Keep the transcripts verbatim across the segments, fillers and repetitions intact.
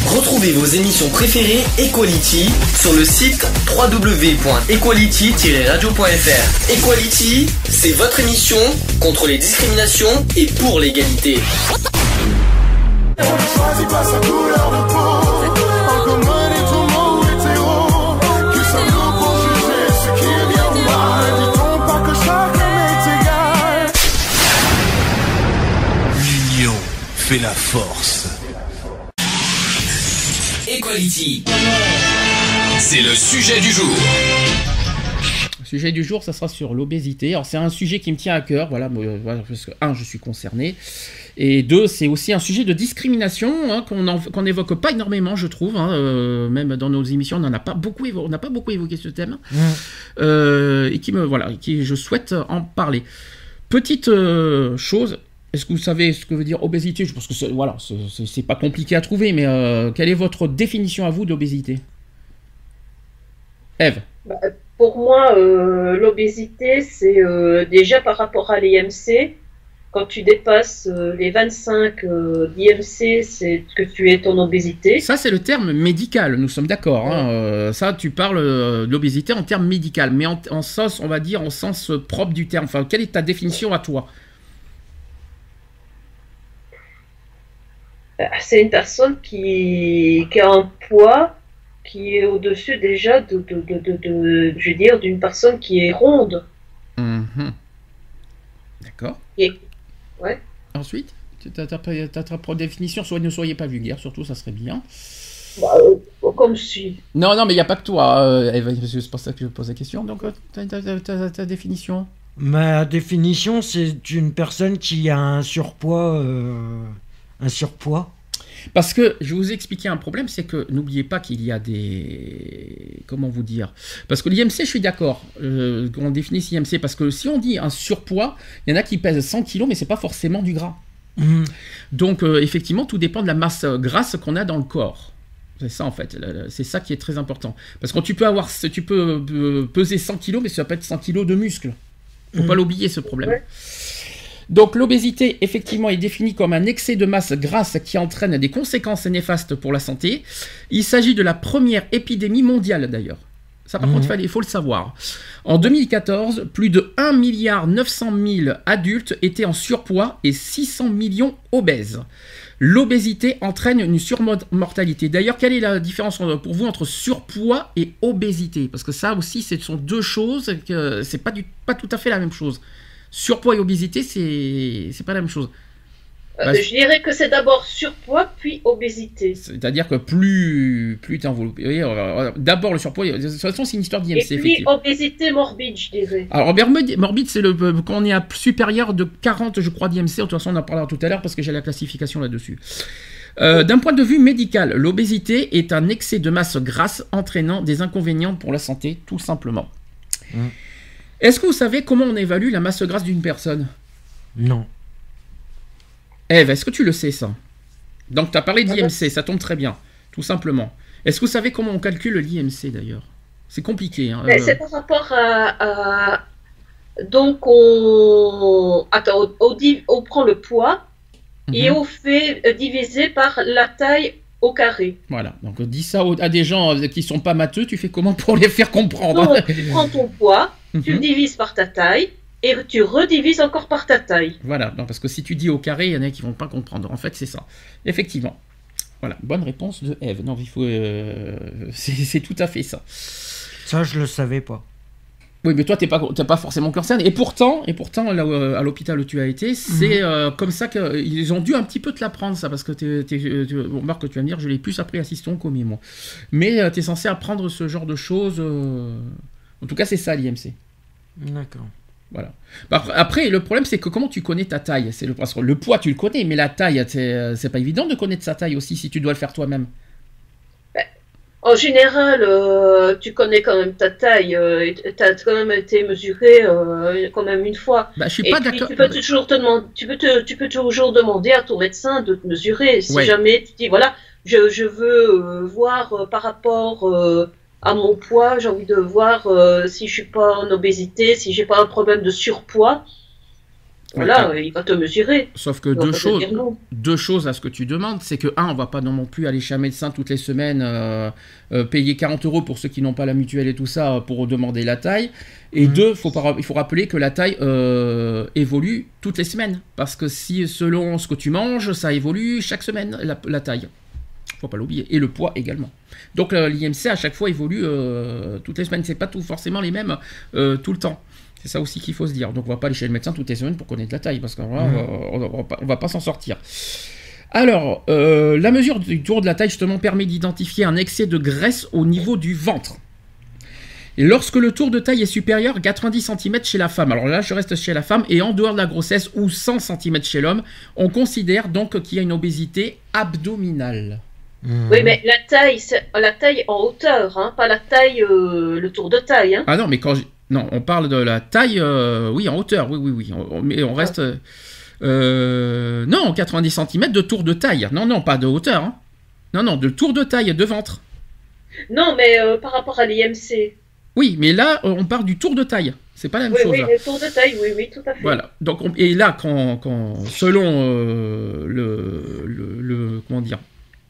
Retrouvez vos émissions préférées Equality sur le site w w w point equality tiret radio point f r. Equality, c'est votre émission contre les discriminations et pour l'égalité. On ne choisit pas sa couleur de peau, en commun et tout mot hétéro. Que sommes-nous pour juger ce qui est bien ou mal? Dit-on pas que chacun est égal? L'union fait la force. Equality. C'est le sujet du jour. Le sujet du jour, ça sera sur l'obésité. Alors c'est un sujet qui me tient à cœur, voilà, parce que un, je suis concerné, et deux, c'est aussi un sujet de discrimination hein, qu'on en, qu'on n'évoque pas énormément, je trouve. Hein, euh, même dans nos émissions, on n'en a pas beaucoup, évo- on n'a pas beaucoup évoqué ce thème, mmh. euh, et qui me, voilà, qui je souhaite en parler. Petite euh, chose. Est-ce que vous savez ce que veut dire obésité? Je pense que c'est, voilà, c'est, c'est, c'est pas compliqué à trouver, mais euh, quelle est votre définition à vous d'obésité? Ève? Bah, pour moi, euh, l'obésité, c'est euh, déjà par rapport à l'I M C. Quand tu dépasses euh, les vingt-cinq euh, d'I M C, c'est que tu es en obésité. Ça, c'est le terme médical, nous sommes d'accord. Hein, euh, ça, tu parles euh, de l'obésité en termes médical, mais en, en sens, on va dire, en sens propre du terme. Enfin, quelle est ta définition à toi? C'est une personne qui, qui a un poids qui est au-dessus déjà de, de, de, de, de je veux dire, d'une personne qui est ronde. Mmh. D'accord. Et, ouais. Ensuite, tu as ta propre définition, soit ne soyez pas vulgaire, surtout, ça serait bien. Bah, euh, comme si. Non, non, mais il n'y a pas que toi, euh, Eva, c'est pour ça que je pose la question. Donc, ta, ta, ta, ta, ta définition? Ma définition, c'est une personne qui a un surpoids... Euh... Un surpoids? Parce que, je vais vous expliquer un problème, c'est que n'oubliez pas qu'il y a des... Comment vous dire? Parce que l'I M C, je suis d'accord, euh, on définit l'I M C, parce que si on dit un surpoids, il y en a qui pèsent cent kilos, mais c'est pas forcément du gras. Mmh. Donc, euh, effectivement, tout dépend de la masse grasse qu'on a dans le corps. C'est ça, en fait, c'est ça qui est très important. Parce que tu peux, avoir, tu peux peser cent kilos, mais ça peut être cent kilos de muscles. Faut mmh. pas l'oublier, ce problème. Ouais. Donc l'obésité, effectivement, est définie comme un excès de masse grasse qui entraîne des conséquences néfastes pour la santé. Il s'agit de la première épidémie mondiale, d'ailleurs. Ça, par mmh. contre, il faut le savoir. En deux mille quatorze, plus de un milliard neuf cent mille adultes étaient en surpoids et six cents millions obèses. L'obésité entraîne une surmortalité. D'ailleurs, quelle est la différence pour vous entre surpoids et obésité? Parce que ça aussi, ce sont deux choses, que c'est pas, du, pas tout à fait la même chose. Surpoids et obésité, c'est c'est pas la même chose. Euh, bah, je dirais que c'est d'abord surpoids, puis obésité. C'est-à-dire que plus, plus tu enveloppé. D'abord le surpoids, de toute façon, c'est une histoire d'I M C. Et puis obésité morbide, je dirais. Alors, morbide, c'est le, quand on est à supérieur de quarante, je crois, d'I M C. De toute façon, on en parlera tout à l'heure parce que j'ai la classification là-dessus. Euh, d'un point de vue médical, l'obésité est un excès de masse grasse entraînant des inconvénients pour la santé, tout simplement. Mmh. Est-ce que vous savez comment on évalue la masse grasse d'une personne? Non. Ève, est-ce que tu le sais, ça? Donc, tu as parlé de l'I M C, ça tombe très bien, tout simplement. Est-ce que vous savez comment on calcule l'I M C, d'ailleurs? C'est compliqué. Hein, euh... C'est par rapport à... à... Donc, on... Attends, on, on, on prend le poids mm-hmm. et on fait diviser par la taille au carré. Voilà, donc dis ça à des gens qui ne sont pas matheux, tu fais comment pour les faire comprendre? Donc, tu prends ton poids, mm-hmm. tu le divises par ta taille, et tu redivises encore par ta taille. Voilà, non, parce que si tu dis au carré, il y en a qui ne vont pas comprendre. En fait, c'est ça. Effectivement. Voilà, bonne réponse de Ève. Non, il faut... Euh, c'est, c'est tout à fait ça. Ça, je ne le savais pas. Oui, mais toi, tu n'es pas, t'es pas forcément concerné. Et pourtant, et pourtant là, à l'hôpital où tu as été, c'est mmh. euh, comme ça qu'ils ont dû un petit peu te l'apprendre, ça, parce que t'es, t'es, t'es, bon, Marc, tu vas me dire, je l'ai plus appris à Siston qu'au moi. Mais euh, tu es censé apprendre ce genre de choses. Euh... En tout cas, c'est ça, l'I M C. D'accord. Voilà. Après, le problème, c'est que comment tu connais ta taille? C'est le, parce que le poids, tu le connais, mais la taille, c'est, c'est pas évident de connaître sa taille aussi, si tu dois le faire toi-même. En général, euh, tu connais quand même ta taille, euh, tu as quand même été mesuré euh, quand même une fois. Bah, je suis et pas puis, d'accord. Tu peux, toujours te demander, tu, peux te, tu peux toujours demander à ton médecin de te mesurer. Si ouais. jamais tu dis, voilà, je, je veux euh, voir euh, par rapport euh, à mon poids, j'ai envie de voir euh, si je suis pas en obésité, si j'ai pas un problème de surpoids. Voilà, Ouais, euh, il va te mesurer. Sauf que Il va deux pas te choses, dire non. deux choses à ce que tu demandes, c'est que, un, on va pas non plus aller chez un médecin toutes les semaines, euh, euh, payer quarante euros pour ceux qui n'ont pas la mutuelle et tout ça, euh, pour demander la taille. Et Mhm. deux, faut pas, il faut rappeler que la taille euh, évolue toutes les semaines. Parce que si, selon ce que tu manges, ça évolue chaque semaine, la, la taille. Faut pas l'oublier. Et le poids également. Donc euh, l'I M C, à chaque fois, évolue euh, toutes les semaines. C'est pas tout, forcément les mêmes euh, tout le temps. C'est ça aussi qu'il faut se dire. Donc on va pas aller chez le médecin toutes les semaines pour connaître la taille, parce qu'on va, Mhm. on va, on va pas, on va pas s'en sortir. Alors, euh, la mesure du tour de la taille, justement, permet d'identifier un excès de graisse au niveau du ventre. Et lorsque le tour de taille est supérieur à quatre-vingt-dix centimètres chez la femme, alors là je reste chez la femme, et en dehors de la grossesse, ou cent centimètres chez l'homme, on considère donc qu'il y a une obésité abdominale. Mhm. Oui, mais la taille, c'est la taille en hauteur, hein, pas la taille, euh, le tour de taille. Hein. Ah non, mais quand je... Non, on parle de la taille, euh, oui, en hauteur, oui, oui, oui. On, on- mais on reste... euh, euh, non, quatre-vingt-dix centimètres de tour de taille. Non, non, pas de hauteur. Hein. Non, non, de tour de taille, de ventre. Non, mais euh, par rapport à l'I M C. Oui, mais là, euh, on parle du tour de taille. C'est pas la même Oui, chose. oui, là. le tour de taille, oui, oui, tout à fait. Voilà. Donc, on- et là, quand, quand selon euh, le, le, le- comment dire,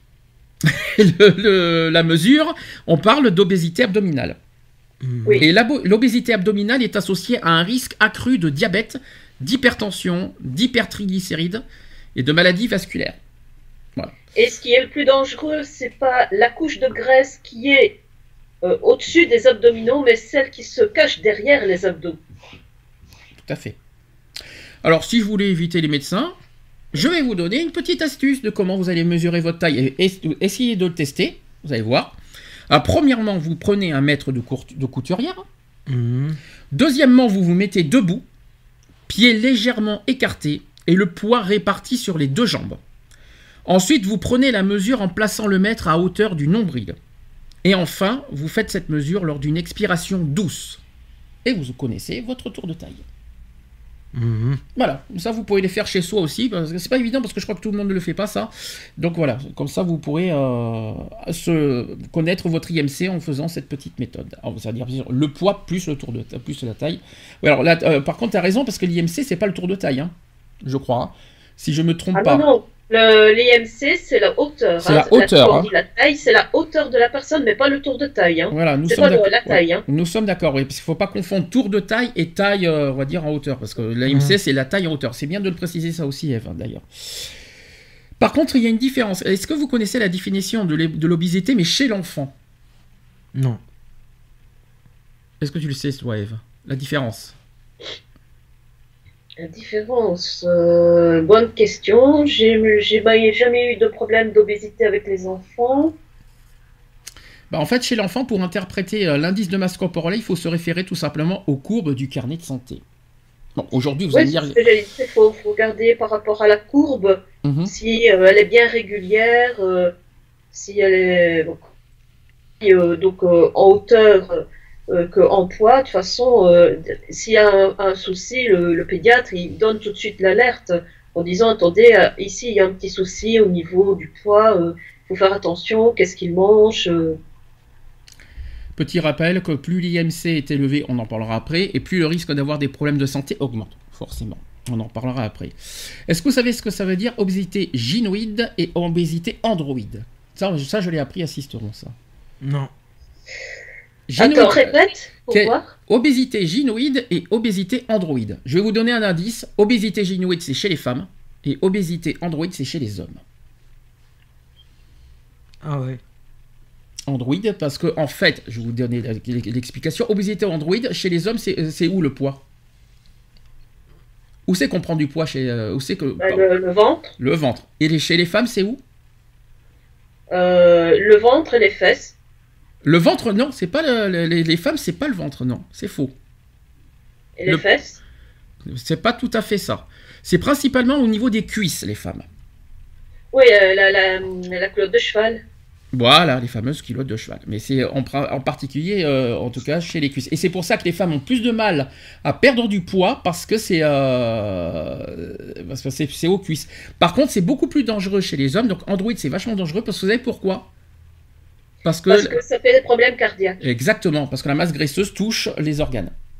le- le- la mesure, on parle d'obésité abdominale. Mhm. Oui. Et l'abo- l'obésité abdominale est associée à un risque accru de diabète, d'hypertension, d'hypertriglycérides et de maladies vasculaires. Et ce qui est le plus dangereux, c'est pas la couche de graisse qui est euh, au-dessus des abdominaux, mais celle qui se cache derrière les abdos. Tout à fait. Alors, si je voulais éviter les médecins, je vais vous donner une petite astuce de comment vous allez mesurer votre taille. Et es- essayez de le tester, vous allez voir. Alors, premièrement, vous prenez un mètre de, court- de couturière. Mhm. Deuxièmement, vous vous mettez debout, pieds légèrement écartés et le poids réparti sur les deux jambes. Ensuite, vous prenez la mesure en plaçant le mètre à hauteur du nombril. Et enfin, vous faites cette mesure lors d'une expiration douce. Et vous connaissez votre tour de taille. Mhm. Voilà, ça vous pouvez les faire chez soi aussi, parce que c'est pas évident, parce que je crois que tout le monde ne le fait pas ça. Donc voilà, comme ça vous pourrez euh, se connaître votre I M C en faisant cette petite méthode. Alors, c'est-à-dire bien sûr, le poids plus le tour de ta- plus la taille. Oui, alors là, euh, par contre, tu as raison, parce que l'I M C, c'est pas le tour de taille, hein, je crois. hein. Si je me trompe Ah pas. non, non. Le, l'I M C, c'est la hauteur. C'est la hauteur, La, hein. la taille, c'est la hauteur de la personne, mais pas le tour de taille. Hein. Voilà, nous C'est sommes pas le- d'accord. la taille. Hein. Ouais, nous sommes d'accord, oui, parce qu'il ne faut pas confondre tour de taille et taille, euh, on va dire, en hauteur, parce que l'I M C, Mhm. c'est la taille en hauteur. C'est bien de le préciser, ça aussi, Eve, hein, d'ailleurs. Par contre, il y a une différence. Est-ce que vous connaissez la définition de l'é- de l'obésité, mais chez l'enfant? Non. Est-ce que tu le sais, toi, Eve? La différence? La différence, euh, bonne question. J'ai j'ai bah, jamais eu de problème d'obésité avec les enfants. Bah, en fait, chez l'enfant, pour interpréter euh, l'indice de masse corporelle, il faut se référer tout simplement aux courbes du carnet de santé. Bon, aujourd'hui, vous Oui, allez c'est dire... ce que j'allais dire. Il faut, faut regarder par rapport à la courbe, Mhm. si euh, elle est bien régulière, euh, si elle est donc, si, euh, donc euh, en hauteur euh, qu'en poids. De toute façon, euh, s'il y a un, un souci, le, le pédiatre il donne tout de suite l'alerte en disant attendez, euh, ici il y a un petit souci au niveau du poids, il faut faire attention, qu'est-ce qu'il mange. euh. Petit rappel que plus l'I M C est élevé, on en parlera après, et plus le risque d'avoir des problèmes de santé augmente, forcément. On en parlera après. Est-ce que vous savez ce que ça veut dire obésité gynoïde et obésité androïde? Ça, ça je l'ai appris à Sisteron, ça. Non. Gynoïde- Attends, répète pour Quel- voir. Obésité gynoïde et obésité androïde. Je vais vous donner un indice. Obésité gynoïde, c'est chez les femmes, et obésité androïde, c'est chez les hommes. Ah ouais. Androïde, parce que en fait, je vais vous donner l'explication. Obésité androïde, chez les hommes, c'est c'est où le poids? Où c'est qu'on prend du poids chez euh, où c'est que Bah, le, le ventre, le ventre. Et les- chez les femmes, c'est où? euh, le ventre et les fesses. Le ventre, non, c'est pas le- le- les, les femmes, c'est pas le ventre, non, c'est faux. Et les Le- fesses. C'est pas tout à fait ça. C'est principalement au niveau des cuisses, les femmes. Oui, euh, la, la, la culotte de cheval. Voilà, les fameuses culottes de cheval. Mais c'est en, pra- en particulier, euh, en tout cas, chez les cuisses. Et c'est pour ça que les femmes ont plus de mal à perdre du poids, parce que c'est euh, parce que c'est c'est aux cuisses. Par contre, c'est beaucoup plus dangereux chez les hommes. Donc Android, c'est vachement dangereux, parce que vous savez pourquoi? Parce que... Parce que ça fait des problèmes cardiaques. Exactement, parce que la masse graisseuse touche les organes.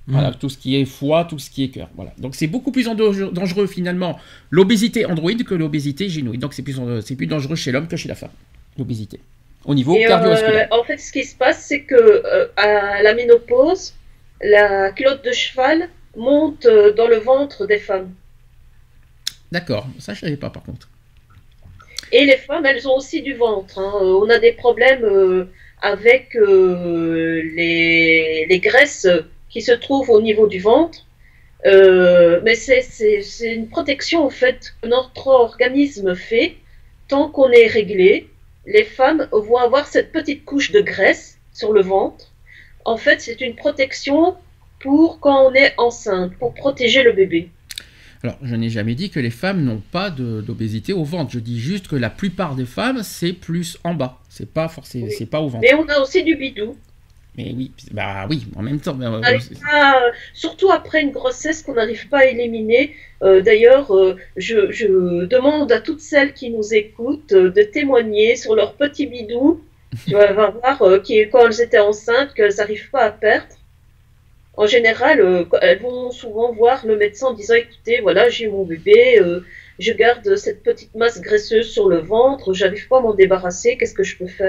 Voilà, tout ce qui est foie, tout ce qui est cœur. Voilà. Donc c'est beaucoup plus dangereux finalement l'obésité androïde que l'obésité génoïde. Donc c'est plus, c'est plus dangereux chez l'homme que chez la femme, l'obésité. Au niveau Et cardiovasculaire. Euh, en fait, ce qui se passe, c'est que euh, à la ménopause, la culotte de cheval monte euh, dans le ventre des femmes. D'accord, ça je savais pas par contre. Et les femmes, elles ont aussi du ventre. Hein. On a des problèmes euh, avec euh, les, les graisses qui se trouvent au niveau du ventre. Euh, mais c'est, c'est, c'est une protection en fait que notre organisme fait tant qu'on est réglé. Les femmes vont avoir cette petite couche de graisse sur le ventre. En fait, c'est une protection pour quand on est enceinte, pour protéger le bébé. Alors, je n'ai jamais dit que les femmes n'ont pas de, d'obésité au ventre. Je dis juste que la plupart des femmes, c'est plus en bas. C'est pas forcément, oui. C'est pas au ventre. Mais on a aussi du bidou. Mais oui, bah oui, en même temps. Euh, pas, surtout après une grossesse qu'on n'arrive pas à éliminer. Euh, d'ailleurs, euh, je, je demande à toutes celles qui nous écoutent euh, de témoigner sur leur petit bidou. Tu vas voir euh, qui, quand elles étaient enceintes, qu'elles n'arrivent pas à perdre. En général, euh, elles vont souvent voir le médecin en disant « Écoutez, voilà, j'ai mon bébé, euh, je garde cette petite masse graisseuse sur le ventre, j'arrive pas à m'en débarrasser, qu'est-ce que je peux faire ?»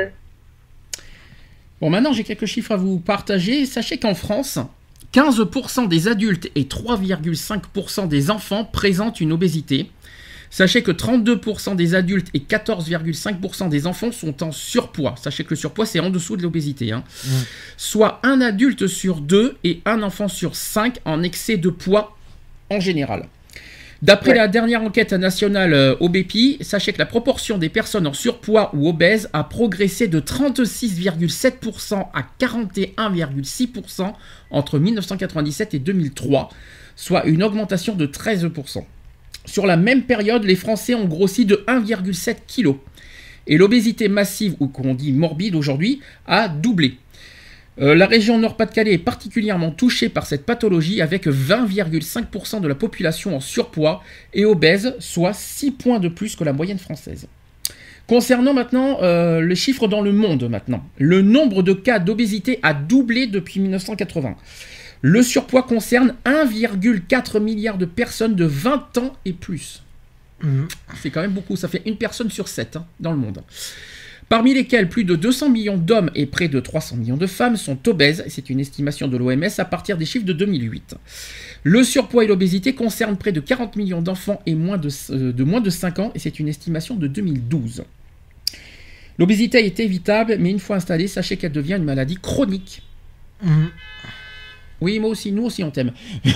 Bon, maintenant, j'ai quelques chiffres à vous partager. Sachez qu'en France, quinze pour cent des adultes et trois virgule cinq pour cent des enfants présentent une obésité. Sachez que trente-deux pour cent des adultes et quatorze virgule cinq pour cent des enfants sont en surpoids. Sachez que le surpoids, c'est en dessous de l'obésité. Hein. Mmh. Soit un adulte sur deux et un enfant sur cinq en excès de poids en général. D'après ouais. la dernière enquête nationale euh, O B P I, sachez que la proportion des personnes en surpoids ou obèses a progressé de trente-six virgule sept pour cent à quarante et un virgule six pour cent entre mille neuf cent quatre-vingt-dix-sept et deux mille trois, soit une augmentation de treize pour cent. Sur la même période, les Français ont grossi de un virgule sept kilos. Et l'obésité massive, ou qu'on dit morbide aujourd'hui, a doublé. Euh, la région Nord-Pas-de-Calais est particulièrement touchée par cette pathologie avec vingt virgule cinq pour cent de la population en surpoids et obèse, soit six points de plus que la moyenne française. Concernant maintenant euh, les chiffres dans le monde maintenant, le nombre de cas d'obésité a doublé depuis mille neuf cent quatre-vingts. Le surpoids concerne un virgule quatre milliard de personnes de vingt ans et plus. Mmh. C'est quand même beaucoup, ça fait une personne sur sept hein, dans le monde. Parmi lesquels plus de deux cents millions d'hommes et près de trois cents millions de femmes sont obèses, c'est une estimation de l'O M S à partir des chiffres de deux mille huit. Le surpoids et l'obésité concernent près de quarante millions d'enfants et moins de, euh, de moins de cinq ans, et c'est une estimation de deux mille douze. L'obésité est évitable, mais une fois installée, sachez qu'elle devient une maladie chronique. Mmh. Oui, moi aussi, nous aussi on t'aime.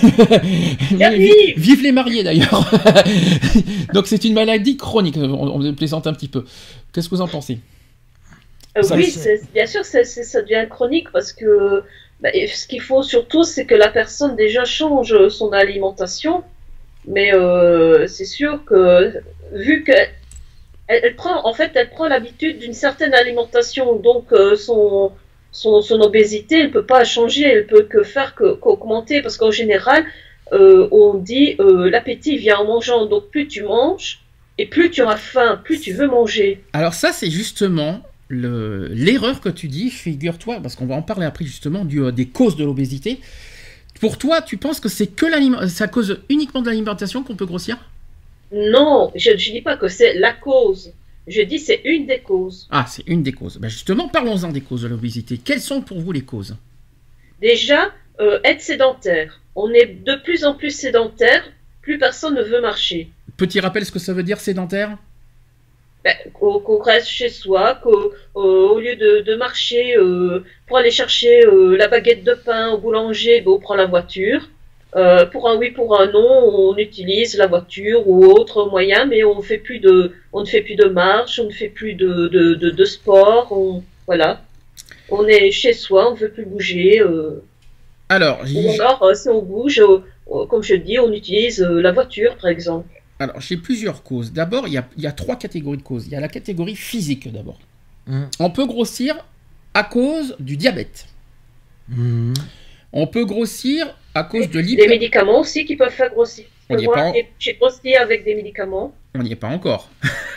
vive, vive les mariés d'ailleurs. Donc c'est une maladie chronique, on, on plaisante un petit peu. Qu'est-ce que vous en pensez ? euh, Oui, c'est, bien sûr, c'est, c'est, ça devient chronique parce que bah, ce qu'il faut surtout, c'est que la personne déjà change son alimentation. Mais euh, c'est sûr que vu qu'elle elle prend, en fait, elle prend l'habitude d'une certaine alimentation, donc euh, son Son, son obésité, elle ne peut pas changer, elle ne peut que faire que, qu'augmenter, parce qu'en général, euh, on dit euh, l'appétit vient en mangeant, donc plus tu manges, et plus tu auras faim, plus tu veux manger. Alors ça, c'est justement le, l'erreur que tu dis, figure-toi, parce qu'on va en parler après justement du, euh, des causes de l'obésité. Pour toi, tu penses que c'est que l'aliment, c'est à cause uniquement de l'alimentation qu'on peut grossir ? Non, je ne dis pas que c'est la cause. Je dis c'est une des causes. Ah, c'est une des causes. Ben justement, parlons-en des causes de l'obésité. Quelles sont pour vous les causes ? Déjà, euh, être sédentaire. On est de plus en plus sédentaire, plus personne ne veut marcher. Petit rappel, ce que ça veut dire sédentaire ? Ben, qu'on, qu'on reste chez soi, qu'au au lieu de, de marcher euh, pour aller chercher euh, la baguette de pain au boulanger, ben, on prend la voiture. Euh, pour un oui, pour un non, on utilise la voiture ou autre moyen, mais on fait plus de, on ne fait plus de marche, on ne fait plus de, de, de, de sport, on, voilà. On est chez soi, on ne veut plus bouger. Euh. Alors, ou alors, euh, si on bouge, euh, comme je dis, on utilise euh, la voiture, par exemple. Alors, j'ai plusieurs causes. D'abord, il y a, y a trois catégories de causes. Il y a la catégorie physique, d'abord. Mmh. On peut grossir à cause du diabète. Mmh. On peut grossir à cause de l'hyper... Les médicaments aussi qui peuvent faire grossir. On n'y est pas en... J'ai grossi avec des médicaments. On n'y est pas encore.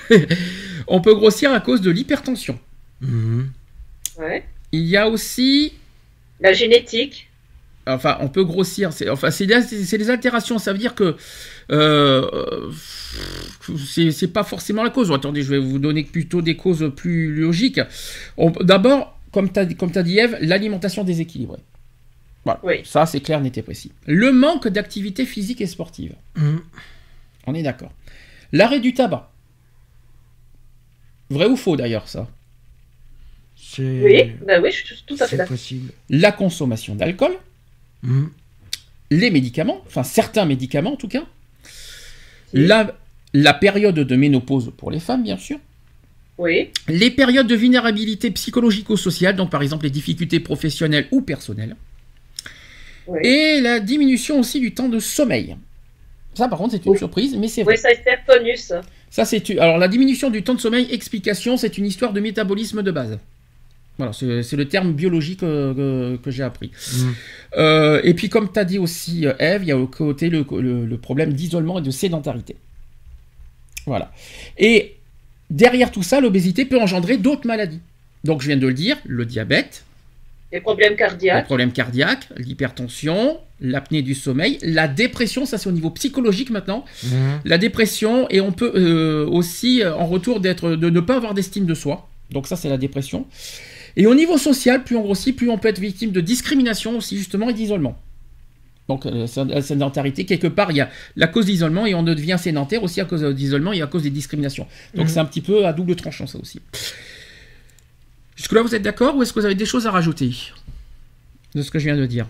On peut grossir à cause de l'hypertension. Mmh. Ouais. Il y a aussi... La génétique. enfin, on peut grossir. C'est, enfin, c'est des, c'est des altérations. Ça veut dire que euh, c'est, c'est pas forcément la cause. Attendez, je vais vous donner plutôt des causes plus logiques. On, d'abord, comme tu as comme t'as dit, Ève, l'alimentation déséquilibrée. Voilà. Oui. Ça, c'est clair, net et précis. Le manque d'activité physique et sportive. Mmh. On est d'accord. L'arrêt du tabac. Vrai ou faux, d'ailleurs, ça? C'est... Oui, bah oui, je suis tout à fait c'est d'accord. possible. La consommation d'alcool. Mmh. Les médicaments, enfin certains médicaments en tout cas. Oui. La, la période de ménopause pour les femmes, bien sûr. Oui, Les périodes de vulnérabilité psychologico-sociale, donc par exemple les difficultés professionnelles ou personnelles. oui. Et la diminution aussi du temps de sommeil. Ça, par contre, c'est une Oui. surprise, mais c'est vrai. Oui, ça a été reconnu, ça. Ça, c'est une- Alors, la diminution du temps de sommeil, explication, c'est une histoire de métabolisme de base. Voilà, c'est, c'est le terme biologique euh, que, que j'ai appris. Mmh. Euh, et puis, comme tu as dit aussi, euh, Ève, il y a au côté le, le- le problème d'isolement et de sédentarité. Voilà. Et derrière tout ça, l'obésité peut engendrer d'autres maladies. Donc, je viens de le dire, le diabète, Les problèmes les cardiaques. problèmes cardiaques, l'hypertension, l'apnée du sommeil, la dépression, ça c'est au niveau psychologique maintenant, Mmh. la dépression, et on peut euh, aussi, euh, en retour, d'être, de ne pas avoir d'estime de soi. Donc ça, c'est la dépression. Et au niveau social, plus on grossit, plus on peut être victime de discrimination aussi, justement, et d'isolement. Donc, euh, la sédentarité, quelque part, il y a la cause d'isolement, et on devient sédentaire aussi à cause d'isolement et à cause des discriminations. Donc, Mhm. c'est un petit peu à double tranchant, ça aussi. Jusque-là, vous êtes d'accord, ou est-ce que vous avez des choses à rajouter de ce que je viens de dire?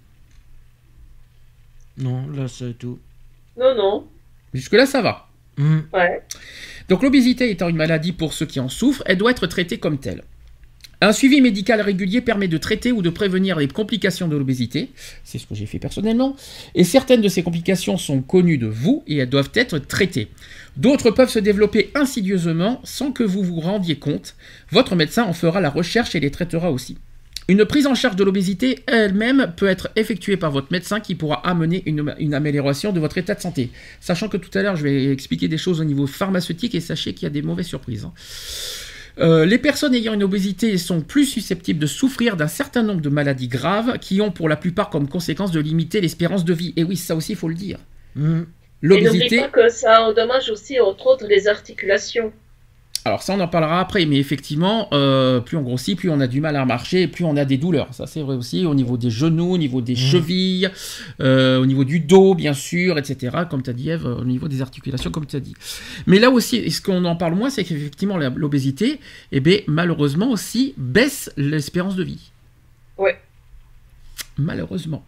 Non, là c'est tout. Non, non. Jusque-là, ça va. Mmh. Ouais. Donc l'obésité étant une maladie pour ceux qui en souffrent, elle doit être traitée comme telle. Un suivi médical régulier permet de traiter ou de prévenir les complications de l'obésité, c'est ce que j'ai fait personnellement, et certaines de ces complications sont connues de vous et elles doivent être traitées. D'autres peuvent se développer insidieusement sans que vous vous rendiez compte. Votre médecin en fera la recherche et les traitera aussi. Une prise en charge de l'obésité elle-même peut être effectuée par votre médecin qui pourra amener une, une amélioration de votre état de santé. Sachant que tout à l'heure, je vais expliquer des choses au niveau pharmaceutique et sachez qu'il y a des mauvaises surprises. hein. Euh, les personnes ayant une obésité sont plus susceptibles de souffrir d'un certain nombre de maladies graves qui ont pour la plupart comme conséquence de limiter l'espérance de vie. Et oui, ça aussi, il faut le dire. Mmh. Et n'oublie L'obésité... pas que ça endommage aussi, entre autres, les articulations. Alors ça, on en parlera après, mais effectivement, euh, plus on grossit, plus on a du mal à marcher, et plus on a des douleurs. Ça, c'est vrai aussi, au niveau des genoux, au niveau des Mmh. chevilles, euh, au niveau du dos, bien sûr, et cetera. Comme tu as dit, Ève, au niveau des articulations, comme tu as dit. Mais là aussi, ce qu'on en parle moins, c'est qu'effectivement, la- l'obésité, eh bien, malheureusement aussi, baisse l'espérance de vie. Ouais. Malheureusement.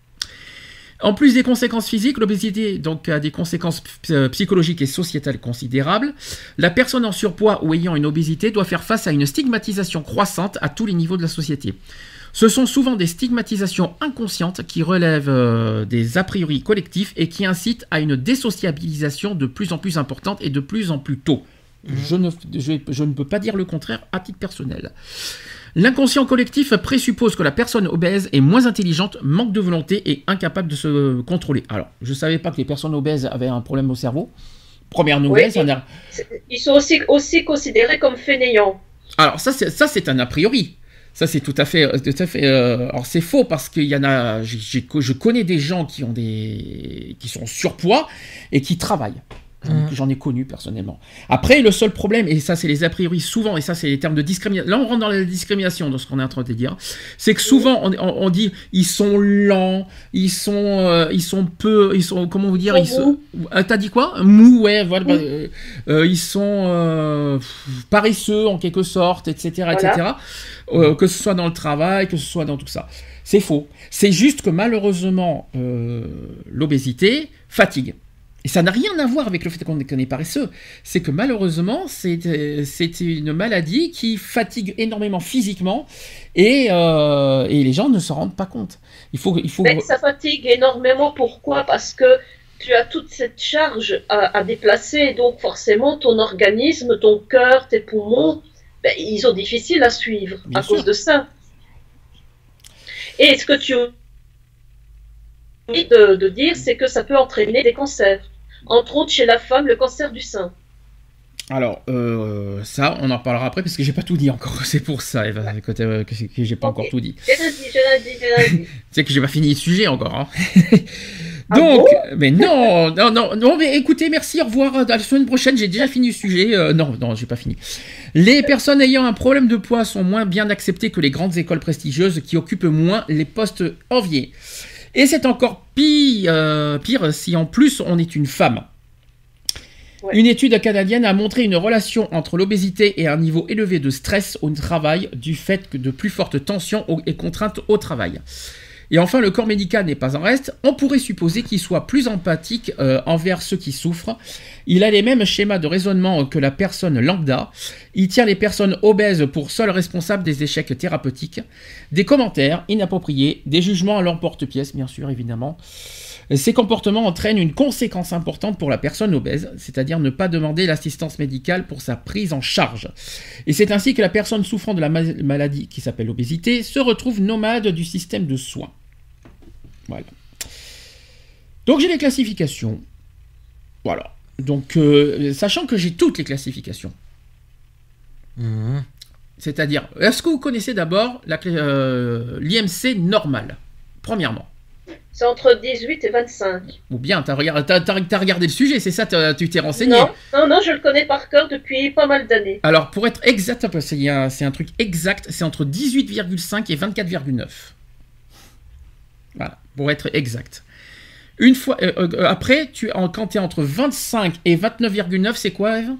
En plus des conséquences physiques, l'obésité donc, a des conséquences p- psychologiques et sociétales considérables. La personne en surpoids ou ayant une obésité doit faire face à une stigmatisation croissante à tous les niveaux de la société. Ce sont souvent des stigmatisations inconscientes qui relèvent euh, des a priori collectifs et qui incitent à une désociabilisation de plus en plus importante et de plus en plus tôt. Je ne, je, je ne peux pas dire le contraire à titre personnel. L'inconscient collectif présuppose que la personne obèse est moins intelligente, manque de volonté et incapable de se contrôler. Alors, je ne savais pas que les personnes obèses avaient un problème au cerveau. Première nouvelle, Oui, c'est un a- C'est- Ils sont aussi, aussi considérés comme fainéants. Alors ça, c'est, ça, c'est un a priori. Ça, c'est tout à fait... Tout à fait euh, Alors, c'est faux parce qu'il y en a... j'ai- j'ai- je connais des gens qui, ont des, qui sont en surpoids et qui travaillent. J'en, ai- Mmh. j'en ai connu personnellement. Après, le seul problème, et ça c'est les a priori souvent, et ça c'est les termes de discrimination, là on rentre dans la discrimination de ce qu'on est en train de dire, c'est que souvent on, on- on dit ils sont lents, ils sont, euh, ils sont peu, ils sont, comment vous dire, Ils ils sont sont, Ah, t'as dit quoi? Mou, ouais, voilà, Mou. euh, euh, ils sont euh, paresseux en quelque sorte, et cetera, Voilà. et cetera. Euh, que ce soit dans le travail, que ce soit dans tout ça. C'est faux. C'est juste que malheureusement, euh, l'obésité fatigue. Et ça n'a rien à voir avec le fait qu'on qu'on est paresseux. C'est que malheureusement, c'est, euh, c'est une maladie qui fatigue énormément physiquement et, euh, et les gens ne se rendent pas compte. Il faut, il faut... Mais ça fatigue énormément. Pourquoi? Parce que tu as toute cette charge à, à déplacer. Donc forcément, ton organisme, ton cœur, tes poumons, ben, ils sont difficiles à suivre Bien à sûr. cause de ça. Et ce que tu as envie de, de dire, c'est que ça peut entraîner des cancers. Entre autres, chez la femme, le cancer du sein. Alors, euh, ça, on en reparlera après parce que j'ai pas tout dit encore. C'est pour ça, Eva, que, que, que j'ai pas Ok. encore tout dit. J'ai rien dit, j'ai rien dit, j'ai rien dit. Tu sais que j'ai pas fini le sujet encore. Hein. Ah Donc, bon mais non, non, non, non, mais écoutez, merci, au revoir. À la semaine prochaine, j'ai déjà fini le sujet. Euh, non, non, j'ai pas fini. Les personnes ayant un problème de poids sont moins bien acceptées que les grandes écoles prestigieuses qui occupent moins les postes enviés. Et c'est encore pire, euh, pire si en plus on est une femme. Ouais. Une étude canadienne a montré une relation entre l'obésité et un niveau élevé de stress au travail du fait que de plus fortes tensions et contraintes au travail. Et enfin, le corps médical n'est pas en reste. On pourrait supposer qu'il soit plus empathique euh, envers ceux qui souffrent. Il a les mêmes schémas de raisonnement que la personne lambda. Il tient les personnes obèses pour seules responsables des échecs thérapeutiques. Des commentaires inappropriés, des jugements à l'emporte-pièce, bien sûr, évidemment. Ces comportements entraînent une conséquence importante pour la personne obèse, c'est-à-dire ne pas demander l'assistance médicale pour sa prise en charge. Et c'est ainsi que la personne souffrant de la ma- maladie qui s'appelle l'obésité se retrouve nomade du système de soins. Voilà. Donc j'ai les classifications. Voilà. Donc, euh, sachant que j'ai toutes les classifications. Mmh. C'est-à-dire, est-ce que vous connaissez d'abord la clé- euh, l'I M C normal, premièrement? C'est entre dix-huit et vingt-cinq. Ou bien, t'as regardé, t'as, t'as- t'as regardé le sujet, c'est ça, t'as- tu t'es renseigné? Non, non, non, je le connais par cœur depuis pas mal d'années. Alors, pour être exact, parce qu'il y a un- c'est un truc exact, c'est entre dix-huit virgule cinq et vingt-quatre virgule neuf. Voilà, pour être exact. Une fois, euh, euh, après, tu, en, quand tu es entre vingt-cinq et vingt-neuf virgule neuf, c'est quoi, Eve?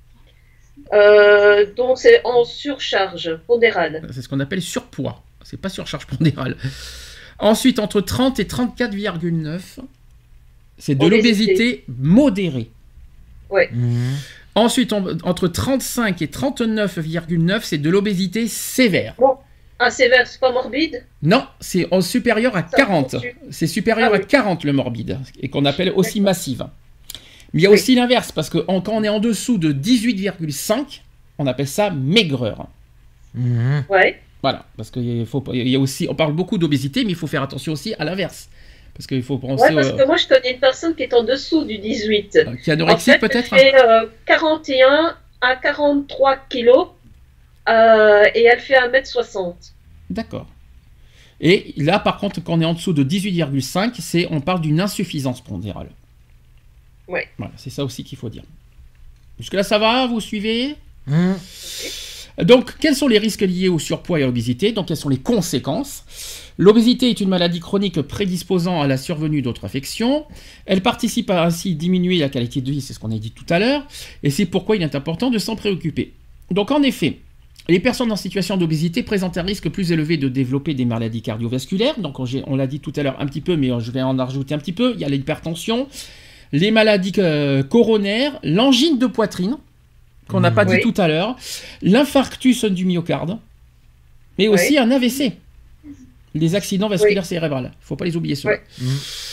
Euh, donc c'est en surcharge pondérale. C'est ce qu'on appelle surpoids. C'est pas surcharge pondérale. Ensuite, entre trente et trente-quatre virgule neuf, c'est de Obésité. l'obésité modérée. Ouais. Mmh. Ensuite, en- entre trente-cinq et trente-neuf virgule neuf, c'est de l'obésité sévère. Ah, sévère, c'est pas morbide? Non, c'est en supérieur à Ça, quarante. au-dessus. C'est supérieur Ah à oui. quarante le morbide, et qu'on appelle aussi massive. Mais il y a Oui. aussi l'inverse, parce que en- quand on est en dessous de dix-huit virgule cinq, on appelle ça maigreur. Mmh. Ouais. Voilà, parce qu'il faut pas- il y a aussi, on parle beaucoup d'obésité, mais il faut faire attention aussi à l'inverse. Parce qu'il faut penser Ouais, parce euh, que moi je connais une personne qui est en dessous du dix-huit. euh, qui est En anorexique fait, peut-être. elle fait euh, quarante et un à quarante-trois kilos euh, et elle fait un mètre soixante. D'accord. Et là, par contre, quand on est en dessous de dix-huit virgule cinq, c'est, on parle d'une insuffisance pondérale. Ouais. Voilà, c'est ça aussi qu'il faut dire. Jusque-là, ça va? Vous suivez? Mmh. Donc, quels sont les risques liés au surpoids et à l'obésité? Donc, quelles sont les conséquences? L'obésité est une maladie chronique prédisposant à la survenue d'autres affections. Elle participe à ainsi diminuer la qualité de vie, c'est ce qu'on a dit tout à l'heure, et c'est pourquoi il est important de s'en préoccuper. Donc, en effet, les personnes en situation d'obésité présentent un risque plus élevé de développer des maladies cardiovasculaires. Donc, on, j'ai- on l'a dit tout à l'heure un petit peu, mais je vais en rajouter un petit peu. Il y a l'hypertension, les maladies euh, coronaires, l'angine de poitrine, qu'on n'a pas dit Oui. tout à l'heure, l'infarctus du myocarde, mais aussi Oui. un A V C, les accidents vasculaires cérébraux. Il ne faut pas les oublier ceux-là. Oui.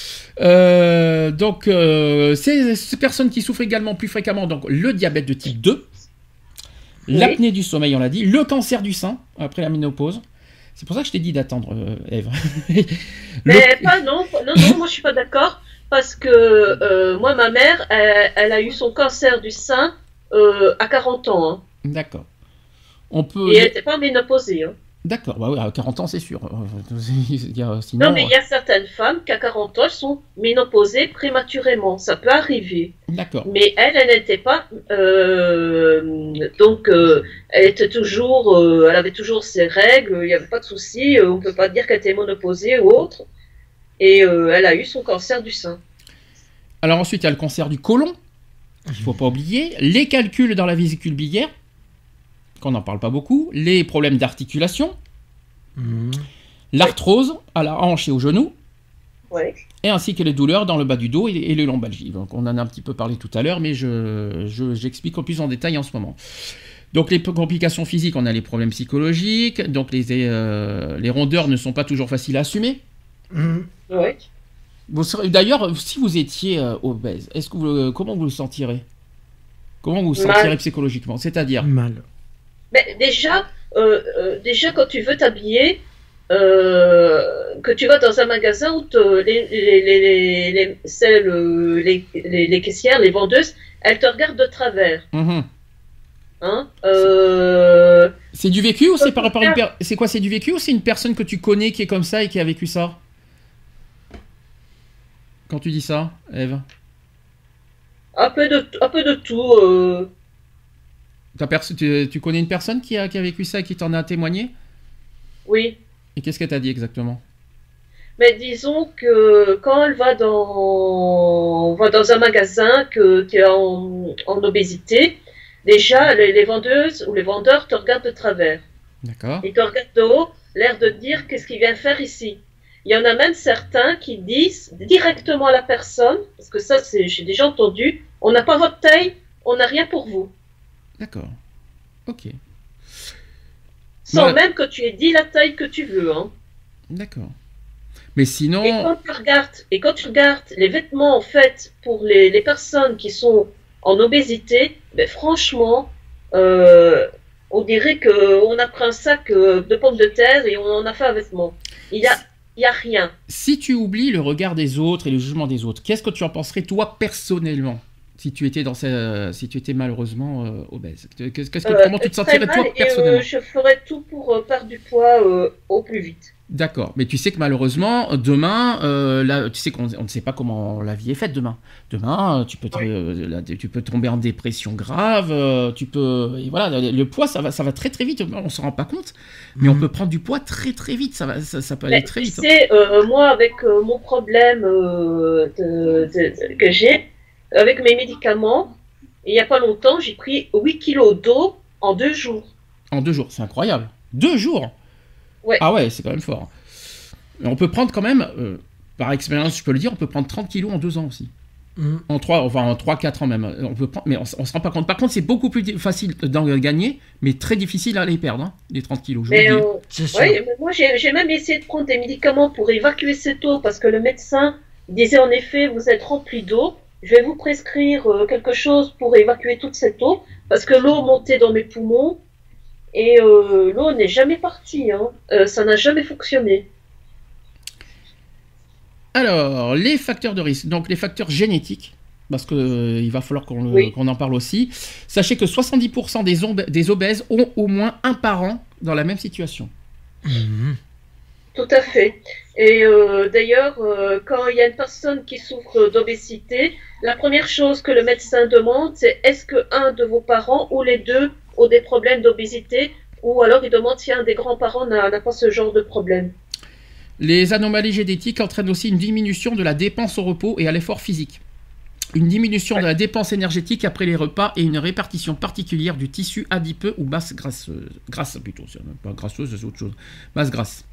Euh, donc, euh, ces, ces personnes qui souffrent également plus fréquemment donc, le diabète de type deux, Oui. l'apnée du sommeil, on l'a dit, le cancer du sein après la ménopause. C'est pour ça que je t'ai dit d'attendre, euh, Ève. Le- Mais pas, non, non, non, moi je suis pas d'accord. Parce que euh, moi, ma mère, elle, elle a eu son cancer du sein euh, à quarante ans. Hein. D'accord. On peut. Et elle n'était pas ménopausée. Hein. D'accord, bah oui, à quarante ans, c'est sûr. Il y a- sinon, Non, mais il y a certaines femmes qui, à quarante ans, elles sont ménopausées prématurément. Ça peut arriver. D'accord. Mais elle, elle n'était pas. euh, donc, euh, elle était toujours. euh, elle avait toujours ses règles, il n'y avait pas de souci. euh, on ne peut pas dire qu'elle était ménopausée ou autre. Et euh, elle a eu son cancer du sein. Alors ensuite, il y a le cancer du côlon, il ne faut pas oublier. Les calculs dans la vésicule biliaire, qu'on n'en parle pas beaucoup. Les problèmes d'articulation. Mmh. L'arthrose à la hanche et au genou. Ouais. Et ainsi que les douleurs dans le bas du dos et, et les lombalgies. Donc on en a un petit peu parlé tout à l'heure, mais je, je- j'explique en plus en détail en ce moment. Donc les complications physiques, on a les problèmes psychologiques. Donc les, euh, les rondeurs ne sont pas toujours faciles à assumer. Mmh. Ouais. Vous serez- D'ailleurs, si vous étiez euh, obèse, est-ce que vous, comment vous le sentirez? Comment vous vous Mal. sentirez psychologiquement? C'est-à-dire, Mal. Mais déjà, euh, euh, déjà quand tu veux t'habiller, euh, que tu vas dans un magasin où te- les, les, les, les, les, celles, euh, les, les, les caissières, les vendeuses, elle te regarde de travers. Mhm. Hein euh... C'est du vécu ou c'est par rapport à une per... C'est quoi, c'est du vécu ou c'est une personne que tu connais qui est comme ça et qui a vécu ça? Quand tu dis ça, Ève? Un peu de, un peu de tout. Euh... Ta perso... tu, tu connais une personne qui a, qui a vécu ça et qui t'en a témoigné? Oui. Et qu'est-ce qu'elle t'a dit exactement? Mais disons que quand elle va dans, va dans un magasin que tu es en, en obésité, déjà les, les vendeuses ou les vendeurs te regardent de travers. D'accord. Ils te regardent de haut, l'air de dire qu'est-ce qu'il vient faire ici. Il y en a même certains qui disent directement à la personne, parce que ça c'est, j'ai déjà entendu, on n'a pas votre taille, on n'a rien pour vous. D'accord. Ok. Sans Ouais. même que tu aies dit la taille que tu veux. Hein. D'accord. Mais sinon... Et quand tu regardes, et quand tu regardes les vêtements en fait pour les, les personnes qui sont en obésité, ben franchement, euh, on dirait qu'on a pris un sac euh, de pommes de terre et on en a fait un vêtement. Il y a, il y a rien. Si tu oublies le regard des autres et le jugement des autres, qu'est-ce que tu en penserais toi personnellement si tu étais dans ces, si tu étais malheureusement euh, obèse? Qu'est-ce que, Euh, comment tu te très sentirais mal, toi et, euh, personnellement? je ferais tout pour euh, perdre du poids euh, au plus vite. D'accord, mais tu sais que malheureusement, demain, euh, là, tu sais qu'on on ne sait pas comment la vie est faite demain. Demain, euh, tu peux, te- Oui. euh, là, tu peux tomber en dépression grave, euh, tu peux, et voilà, le, le poids, ça va, ça va très très vite. On s'en rend pas compte, mais on Mhm. peut prendre du poids très très vite. Ça va, ça, ça peut Mais aller très tu vite. hein. sais, euh, moi avec euh, mon problème euh, de- de- de- que j'ai, avec mes médicaments, il n'y a pas longtemps, j'ai pris huit kilos d'eau en deux jours. En deux jours, c'est incroyable. Deux jours. Ouais. Ah ouais, c'est quand même fort. Mais on peut prendre quand même, euh, par expérience, je peux le dire, on peut prendre trente kilos en deux ans aussi. Mhm. En trois, enfin en trois, quatre ans même. On peut prendre, mais on, s- on se rend pas compte. Par contre, c'est beaucoup plus di- facile d'en gagner, mais très difficile à les perdre, hein, les trente kilos. Je vous Mais, le dis. euh, C'est sûr. ouais, mais moi j'ai j'ai même essayé de prendre des médicaments pour évacuer cette eau parce que le médecin disait en effet vous êtes rempli d'eau, je vais vous prescrire euh, quelque chose pour évacuer toute cette eau parce que l'eau montait dans mes poumons et euh, l'eau n'est jamais partie, hein. Euh, ça n'a jamais fonctionné. Alors, les facteurs de risque, donc les facteurs génétiques, parce que euh, il va falloir qu'on le- Oui. qu'on en parle aussi. Sachez que soixante-dix pour cent des, omb- des obèses ont au moins un parent dans la même situation. Mhm. Tout à fait. Et euh, d'ailleurs, euh, quand il y a une personne qui souffre d'obésité, la première chose que le médecin demande, c'est est-ce que un de vos parents ou les deux ont des problèmes d'obésité, ou alors il demande si un des grands-parents n'a n'a pas ce genre de problème. Les anomalies génétiques entraînent aussi une diminution de la dépense au repos et à l'effort physique. Une diminution de la dépense énergétique après les repas et une répartition particulière du tissu adipeux ou masse grasseuse. Grasse plutôt, c'est même pas grasseuse, c'est autre chose. Masse grasse.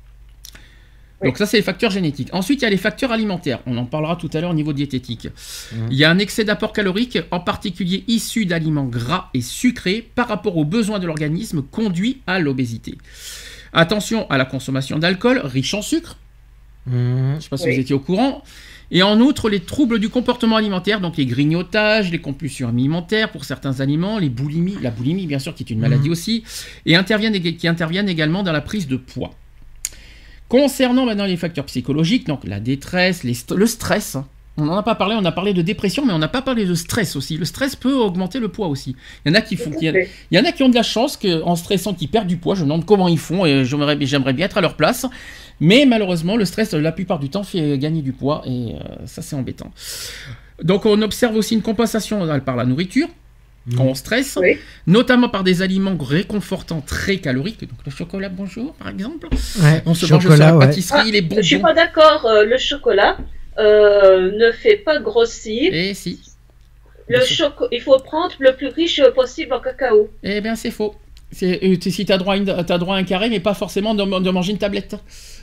Oui. Donc ça, c'est les facteurs génétiques. Ensuite, il y a les facteurs alimentaires. On en parlera tout à l'heure au niveau diététique. Mhm. Il y a un excès d'apport calorique, en particulier issu d'aliments gras et sucrés, par rapport aux besoins de l'organisme, conduit à l'obésité. Attention à la consommation d'alcool, riche en sucre. Mhm. Je ne sais pas si Oui. vous étiez au courant. Et en outre, les troubles du comportement alimentaire, donc les grignotages, les compulsions alimentaires pour certains aliments, les boulimies, la boulimie bien sûr qui est une maladie Mhm. aussi, et interviennent, ég- qui interviennent également dans la prise de poids. Concernant maintenant les facteurs psychologiques, donc la détresse, les st- le stress, hein. On n'en a pas parlé, on a parlé de dépression, mais on n'a pas parlé de stress aussi. Le stress peut augmenter le poids aussi. Il y en a qui font, Tout à il y a- fait. il y en a qui ont de la chance qu'en stressant, qui perdent du poids. Je me demande comment ils font et j'aimerais, j'aimerais bien être à leur place. Mais malheureusement, le stress, la plupart du temps, fait gagner du poids et euh, ça, c'est embêtant. Donc, on observe aussi une compensation euh, par la nourriture quand on stresse, Oui. notamment par des aliments réconfortants très caloriques. Donc, le chocolat, bonjour, par exemple. Ouais, On se mange sur chocolat, la ouais. pâtisserie, les Je suis bonbons. pas d'accord, euh, le chocolat euh, ne fait pas grossir. Et si. Le bien sûr. choco il faut prendre le plus riche possible en cacao. Eh bien, c'est faux. C'est, euh, t- si tu as droit, à une- t'as droit à un carré, mais pas forcément de, de manger une tablette.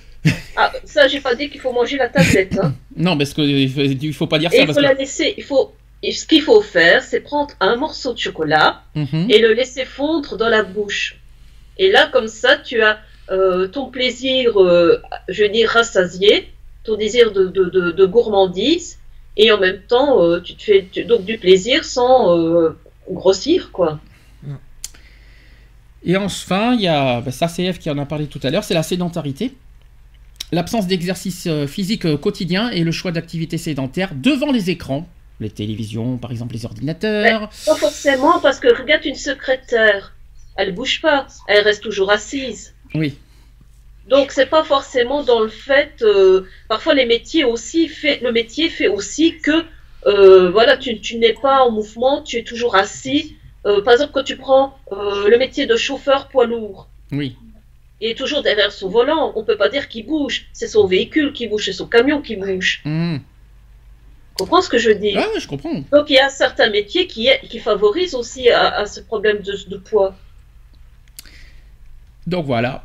Ah, ça, j'ai pas dit qu'il faut manger la tablette. Hein. Non, parce que il faut, il faut pas dire Et ça. il Parce faut que... la laisser. Il faut. et ce qu'il faut faire, c'est prendre un morceau de chocolat Mhm. et le laisser fondre dans la bouche. Et là, comme ça, tu as euh, ton plaisir, euh, je veux dire, rassasié, ton désir de, de, de, de gourmandise, et en même temps, euh, tu te fais tu- donc du plaisir sans euh, grossir, quoi. Et enfin, il y a, bah, ça c'est Eve qui en a parlé tout à l'heure, c'est la sédentarité. L'absence d'exercice euh, physique euh, quotidien et le choix d'activités sédentaires devant les écrans Les télévisions, par exemple, les ordinateurs. Mais pas forcément, parce que regarde une secrétaire, elle bouge pas, elle reste toujours assise. Oui. Donc c'est pas forcément dans le fait. Euh, parfois les métiers aussi fait, le métier fait aussi que euh, voilà, tu, tu n'es pas en mouvement, tu es toujours assis. Euh, par exemple, quand tu prends euh, le métier de chauffeur poids lourd. Oui. Il est toujours derrière son volant. On peut pas dire qu'il bouge. C'est son véhicule qui bouge, c'est son camion qui bouge. Mmh. Tu comprends ce que je dis? Ah, je comprends. Donc il y a certains métiers qui, est, qui favorisent aussi à, à ce problème de, de poids. Donc voilà.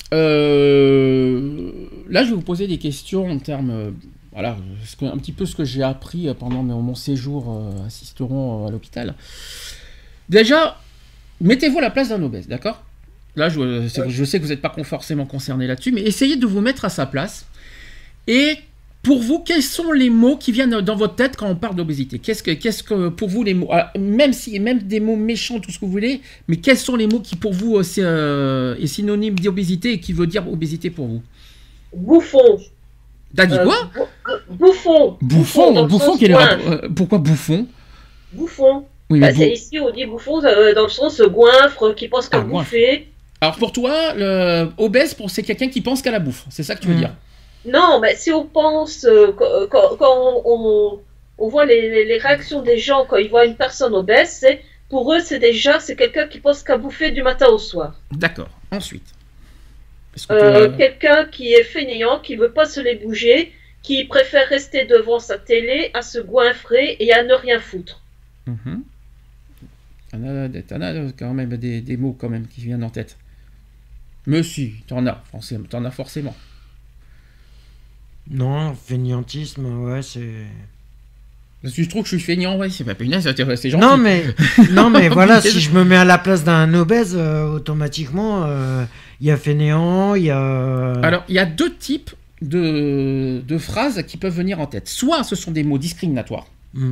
Euh, là, je vais vous poser des questions en termes, euh, voilà, ce que, un petit peu ce que j'ai appris pendant mon, mon séjour euh, assisteront à l'hôpital. Déjà, mettez-vous à la place d'un obèse, d'accord? Là, je, ouais. je sais que vous n'êtes pas forcément concerné là-dessus, mais essayez de vous mettre à sa place. Et pour vous, quels sont les mots qui viennent dans votre tête quand on parle d'obésité? Qu'est-ce que, qu'est-ce que pour vous les mots, même si, même des mots méchants, tout ce que vous voulez, mais quels sont les mots qui pour vous c'est, euh, est synonyme d'obésité et qui veut dire obésité pour vous? Bouffon. T'as dit quoi? euh, Bouffon. Bouffon. Bouffon. Bouffon quel est euh, pourquoi bouffon? Bouffon. Oui, bah, bou... c'est ici on dit bouffon euh, dans le sens goinfre qui pense qu'à ah, bouffer. Alors pour toi, le obèse, pour c'est quelqu'un qui pense qu'à la bouffe, c'est ça que tu veux mmh. dire? Non, mais si on pense, euh, quand, quand, quand on, on, on voit les, les réactions des gens quand ils voient une personne obèse, c'est, pour eux, c'est déjà c'est quelqu'un qui pense qu'à bouffer du matin au soir. D'accord. Ensuite, euh, tu... quelqu'un qui est fainéant, qui veut pas se les bouger, qui préfère rester devant sa télé, à se goinfrer et à ne rien foutre. Mmh. T'en as, t'en as quand même des, des mots quand même qui viennent en tête. Mais si, t'en as, t'en as forcément. Non, fainéantisme, ouais, c'est... Parce que je trouve que je suis feignant, ouais, c'est pas pénible, c'est gentil. Non, mais, non, mais voilà, si je me mets à la place d'un obèse, euh, automatiquement, il euh, y a fainéant, il y a... Alors, il y a deux types de, de phrases qui peuvent venir en tête. Soit ce sont des mots discriminatoires, mm.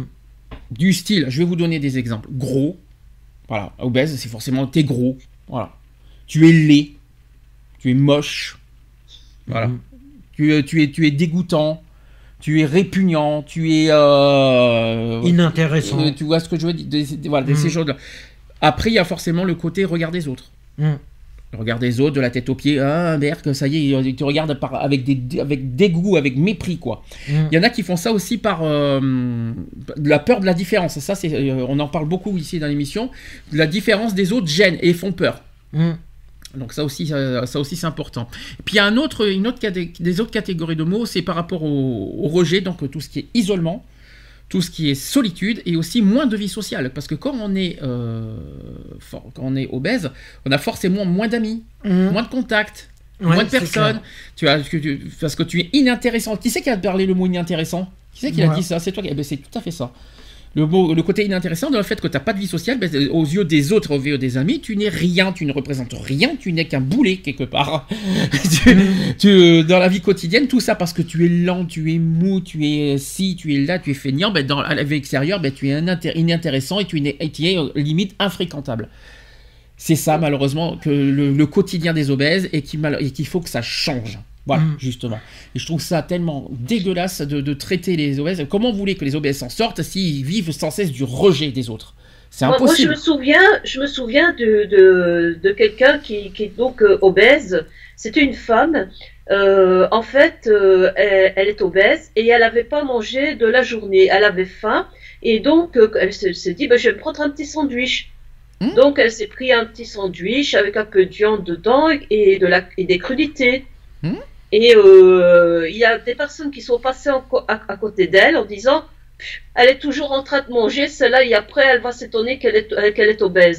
du style, je vais vous donner des exemples. Gros, voilà, obèse, c'est forcément t'es gros, voilà. Tu es laid, tu es moche, voilà. Mm. Tu, tu, es, tu es dégoûtant, tu es répugnant, tu es... Euh, inintéressant. Euh, tu vois ce que je veux dire, des, des, voilà, mmh. ces choses-là. Après, il y a forcément le côté regard des autres. Mmh. Le regard des autres, de la tête aux pieds. Ah, merde, ça y est, ils te regardent par, avec, des, avec dégoût, avec mépris, quoi. Mmh. Il y en a qui font ça aussi par euh, la peur de la différence. Ça, c'est, euh, on en parle beaucoup ici dans l'émission. La différence des autres gêne et font peur. Mmh. Donc ça aussi, ça, ça aussi c'est important. Et puis il y a un autre, une autre des autres catégories de mots, c'est par rapport au, au rejet, donc tout ce qui est isolement, tout ce qui est solitude et aussi moins de vie sociale. Parce que quand on est, euh, quand on est obèse, on a forcément moins d'amis, mmh. moins de contacts, ouais, moins de personnes. Tu as, parce que tu es inintéressant. Qui c'est qui a parlé le mot inintéressant? Qui c'est qui ouais. a dit ça? C'est toi qui... eh ben, c'est tout à fait ça. Le, mot, le côté inintéressant, dans le fait que tu n'as pas de vie sociale, ben, aux yeux des autres, aux yeux des amis, tu n'es rien, tu ne représentes rien, tu n'es qu'un boulet quelque part. tu, tu, dans la vie quotidienne, tout ça parce que tu es lent, tu es mou, tu es ci, tu es là, tu es feignant, ben, dans la vie extérieure, ben, tu es inintéressant et tu es, et tu es euh, limite infréquentable. C'est ça, malheureusement, que le, le quotidien des obèses et qu'il qu faut que ça change. Voilà, mmh. justement. Et je trouve ça tellement dégueulasse de, de traiter les obèses. Comment vous voulez que les obèses s'en sortent s'ils vivent sans cesse du rejet des autres? C'est impossible. Moi, je me souviens, je me souviens de, de, de quelqu'un qui, qui est donc euh, obèse. C'était une femme. Euh, en fait, euh, elle, elle est obèse et elle n'avait pas mangé de la journée. Elle avait faim. Et donc, euh, elle s'est dit, bah, je vais me prendre un petit sandwich. Mmh. Donc, elle s'est pris un petit sandwich avec un peu de viande dedans et, de la, et des crudités. Mmh. Et euh, il y a des personnes qui sont passées en, à, à côté d'elle en disant « Elle est toujours en train de manger, celle-là, et après, elle va s'étonner qu'elle est, qu'elle est obèse. »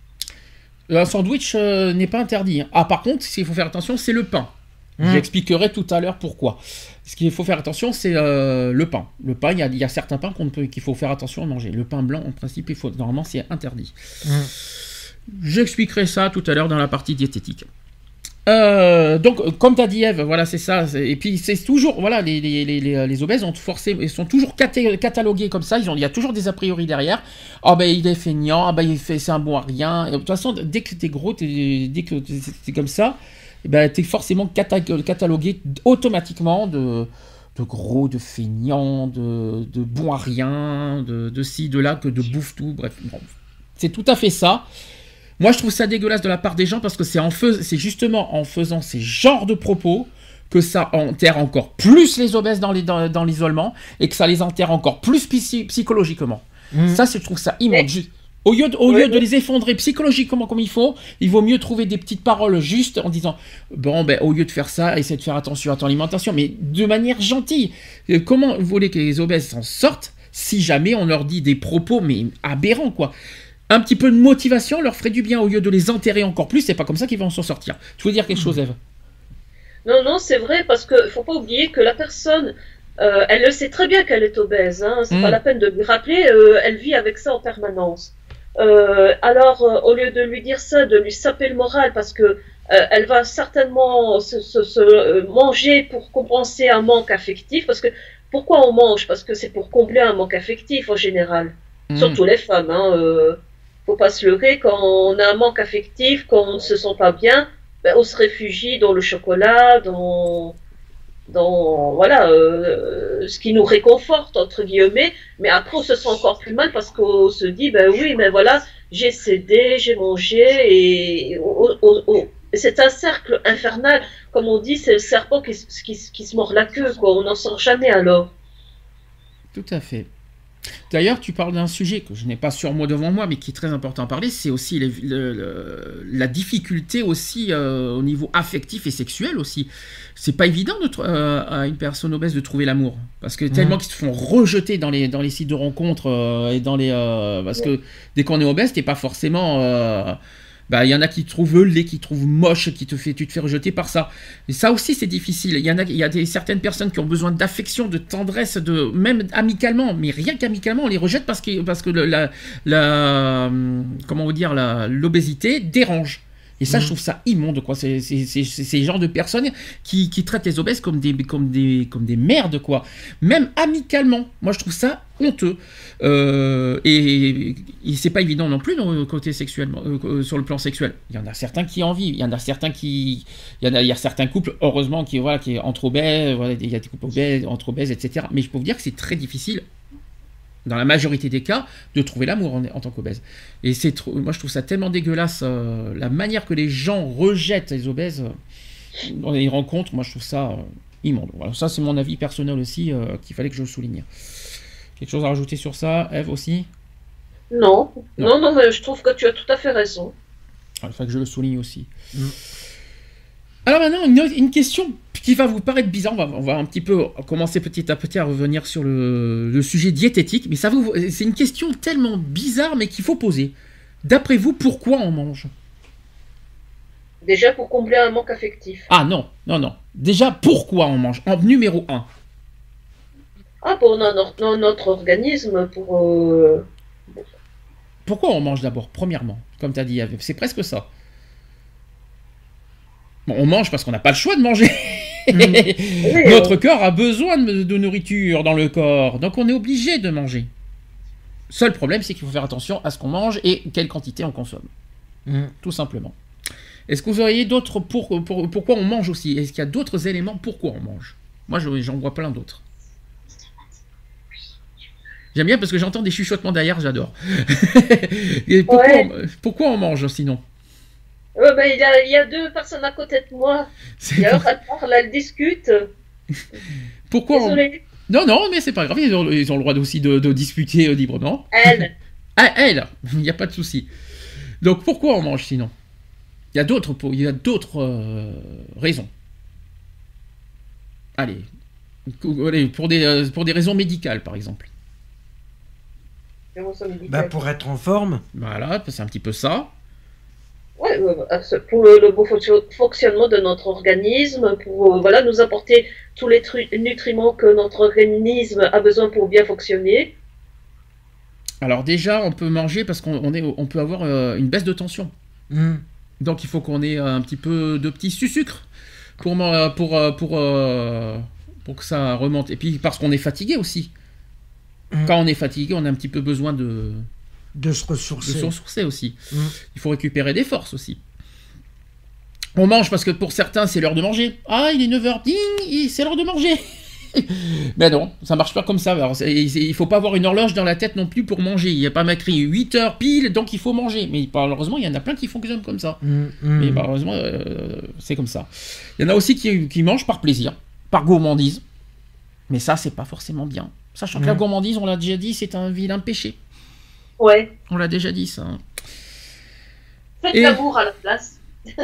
Un sandwich euh, n'est pas interdit. Hein. Ah, par contre, ce qu'il faut faire attention, c'est le pain. Mmh. J'expliquerai tout à l'heure pourquoi. Ce qu'il faut faire attention, c'est euh, le pain. Le pain, il y a, il y a certains pains qu'on peut, qu'il faut faire attention à manger. Le pain blanc, en principe, il faut, normalement, c'est interdit. Mmh. J'expliquerai ça tout à l'heure dans la partie diététique. Euh, donc, comme t'as dit Eve, voilà, c'est ça. Et puis, c'est toujours, voilà, les, les, les, les obèses ont forcé, ils sont toujours caté, catalogués comme ça. Ils ont, il y a toujours des a priori derrière. Ah oh, ben, il est feignant. Ah ben, il fait, c'est un bon à rien. Et de toute façon, dès que t'es gros, t'es, dès que t'es comme ça, et ben, t'es forcément cata, catalogué automatiquement de, de gros, de feignants, de, de bons à rien, de, de ci, de là, que de bouffe tout, bref. Non. C'est tout à fait ça. Moi, je trouve ça dégueulasse de la part des gens parce que c'est, en fais... c'est justement en faisant ces genres de propos que ça enterre encore plus les obèses dans, les, dans, dans l'isolement et que ça les enterre encore plus psy- psychologiquement. Mmh. Ça, je trouve ça immonde. Mais... Au lieu, de, au oui, lieu oui. de les effondrer psychologiquement comme il faut, il vaut mieux trouver des petites paroles justes en disant bon, ben, au lieu de faire ça, essaie de faire attention à ton alimentation, mais de manière gentille. Comment vous voulez que les obèses s'en sortent si jamais on leur dit des propos mais aberrants, quoi? Un petit peu de motivation leur ferait du bien au lieu de les enterrer encore plus. C'est pas comme ça qu'ils vont s'en sortir. Tu veux dire quelque chose, Ève? Non, non, c'est vrai, parce qu'il ne faut pas oublier que la personne, euh, elle le sait très bien qu'elle est obèse. Hein, c'est mmh. pas la peine de lui rappeler, euh, elle vit avec ça en permanence. Euh, alors, euh, au lieu de lui dire ça, de lui saper le moral, parce que euh, elle va certainement se, se, se euh, manger pour compenser un manque affectif. Parce que pourquoi on mange? Parce que c'est pour combler un manque affectif en général. Mmh. Surtout les femmes. Hein, euh, faut pas se leurrer, quand on a un manque affectif, quand on ne se sent pas bien, ben, on se réfugie dans le chocolat, dans, dans voilà, euh, ce qui nous réconforte, entre guillemets, mais après on se sent encore plus mal parce qu'on se dit, ben oui, mais voilà, j'ai cédé, j'ai mangé, et oh, oh, oh. c'est un cercle infernal, comme on dit, c'est le serpent qui, qui, qui se mord la queue, quoi. On n'en sort jamais alors. Tout à fait. D'ailleurs, tu parles d'un sujet que je n'ai pas sur moi devant moi, mais qui est très important à parler, c'est aussi les, le, le, la difficulté aussi euh, au niveau affectif et sexuel aussi. C'est pas évident de, euh, à une personne obèse de trouver l'amour, parce que tellement mmh. qu'ils se font rejeter dans les, dans les sites de rencontres euh, et dans les, euh, parce que dès qu'on est obèse, t'es pas forcément... Euh, bah, il y en a qui trouvent laid, qui trouvent moche, qui te fait, tu te fais rejeter par ça. Et ça aussi, c'est difficile. Il y en a, il y a des, certaines personnes qui ont besoin d'affection, de tendresse, de, même amicalement, mais rien qu'amicalement, on les rejette parce que, parce que le, la, la, comment vous dire, la, l'obésité dérange. Et ça, mmh. je trouve ça immonde, quoi. C'est, c'est, c'est, c'est ces genres de personnes qui, qui traitent les obèses comme des, comme des, comme des merdes, quoi. Même amicalement. Moi, je trouve ça honteux. Euh, et, et c'est pas évident non plus dans le côté sexuel, euh, sur le plan sexuel. Il y en a certains qui en vivent. Il y en a certains qui, il y en a, il y a certains couples, heureusement, qui, voilà, qui entre obèses, voilà, il y a des couples obèses, entre obèses, et cetera. Mais je peux vous dire que c'est très difficile, dans la majorité des cas, de trouver l'amour en, en tant qu'obèse. Et c'est trop, moi je trouve ça tellement dégueulasse, euh, la manière que les gens rejettent les obèses euh, dans les rencontres, moi je trouve ça euh, immonde. Voilà, ça c'est mon avis personnel aussi, euh, qu'il fallait que je le souligne. Quelque chose à rajouter sur ça, Ève aussi? Non, non, non, non, mais je trouve que tu as tout à fait raison. Il faut que je le souligne aussi. Mm. Alors maintenant, une, une question qui va vous paraître bizarre, on va, on va un petit peu commencer petit à petit à revenir sur le, le sujet diététique, mais ça vous, c'est une question tellement bizarre, mais qu'il faut poser. D'après vous, pourquoi on mange? Déjà pour combler un manque affectif. Ah non, non, non. Déjà, pourquoi on mange? En numéro un. Ah, pour notre, notre organisme, pour... Euh... Pourquoi on mange d'abord, premièrement? Comme tu as dit, c'est presque ça. Bon, on mange parce qu'on n'a pas le choix de manger. Mmh. Oui, notre euh... corps a besoin de, de nourriture dans le corps, donc on est obligé de manger. Seul problème, c'est qu'il faut faire attention à ce qu'on mange et quelle quantité on consomme. Mmh. Tout simplement. Est-ce que vous auriez d'autres pour, pour, pourquoi on mange aussi? Est-ce qu'il y a d'autres éléments pourquoi on mange? Moi, j'en vois plein d'autres. J'aime bien parce que j'entends des chuchotements derrière, j'adore. Et pourquoi, ouais. on, pourquoi on mange sinon? Euh, ben, il, y a, il y a deux personnes à côté de moi. C'est et alors, elle parle, elle discute. Pourquoi on... Non, non, mais c'est pas grave, ils ont, ils ont le droit aussi de, de discuter euh, librement. Elle. Ah, elle, il n'y a pas de souci. Donc pourquoi on mange sinon? Il y a d'autres, il y a d'autres euh, raisons. Allez, pour des, pour des raisons médicales par exemple. Bah pour être en forme. Voilà, c'est un petit peu ça. Ouais, pour le, le bon fonctionnement de notre organisme, pour voilà, nous apporter tous les nutriments que notre organisme a besoin pour bien fonctionner. Alors déjà, on peut manger parce qu'on on est, on peut avoir euh, une baisse de tension. Mmh. Donc il faut qu'on ait un petit peu de petit sucre pour, pour, pour, pour, euh, pour que ça remonte. Et puis parce qu'on est fatigué aussi. Mmh. Quand on est fatigué, on a un petit peu besoin de... De se ressourcer. De se ressourcer aussi. Mmh. Il faut récupérer des forces aussi. On mange parce que pour certains, c'est l'heure de manger. Ah, il est neuf heures. Ding, c'est l'heure de manger. Mais non, ça marche pas comme ça. Alors, c'est- il faut pas avoir une horloge dans la tête non plus pour manger. Il n'y a pas écrit huit heures pile, donc il faut manger. Mais malheureusement, il y en a plein qui fonctionnent comme ça. Mm, mm. Mais malheureusement, euh, c'est comme ça. Il y en a aussi qui, qui mangent par plaisir, par gourmandise. Mais ça, c'est pas forcément bien. Sachant que la Mm. gourmandise, on l'a déjà dit, c'est un vilain péché. Ouais. On l'a déjà dit, ça. hein. Faites Et- l'amour à la place.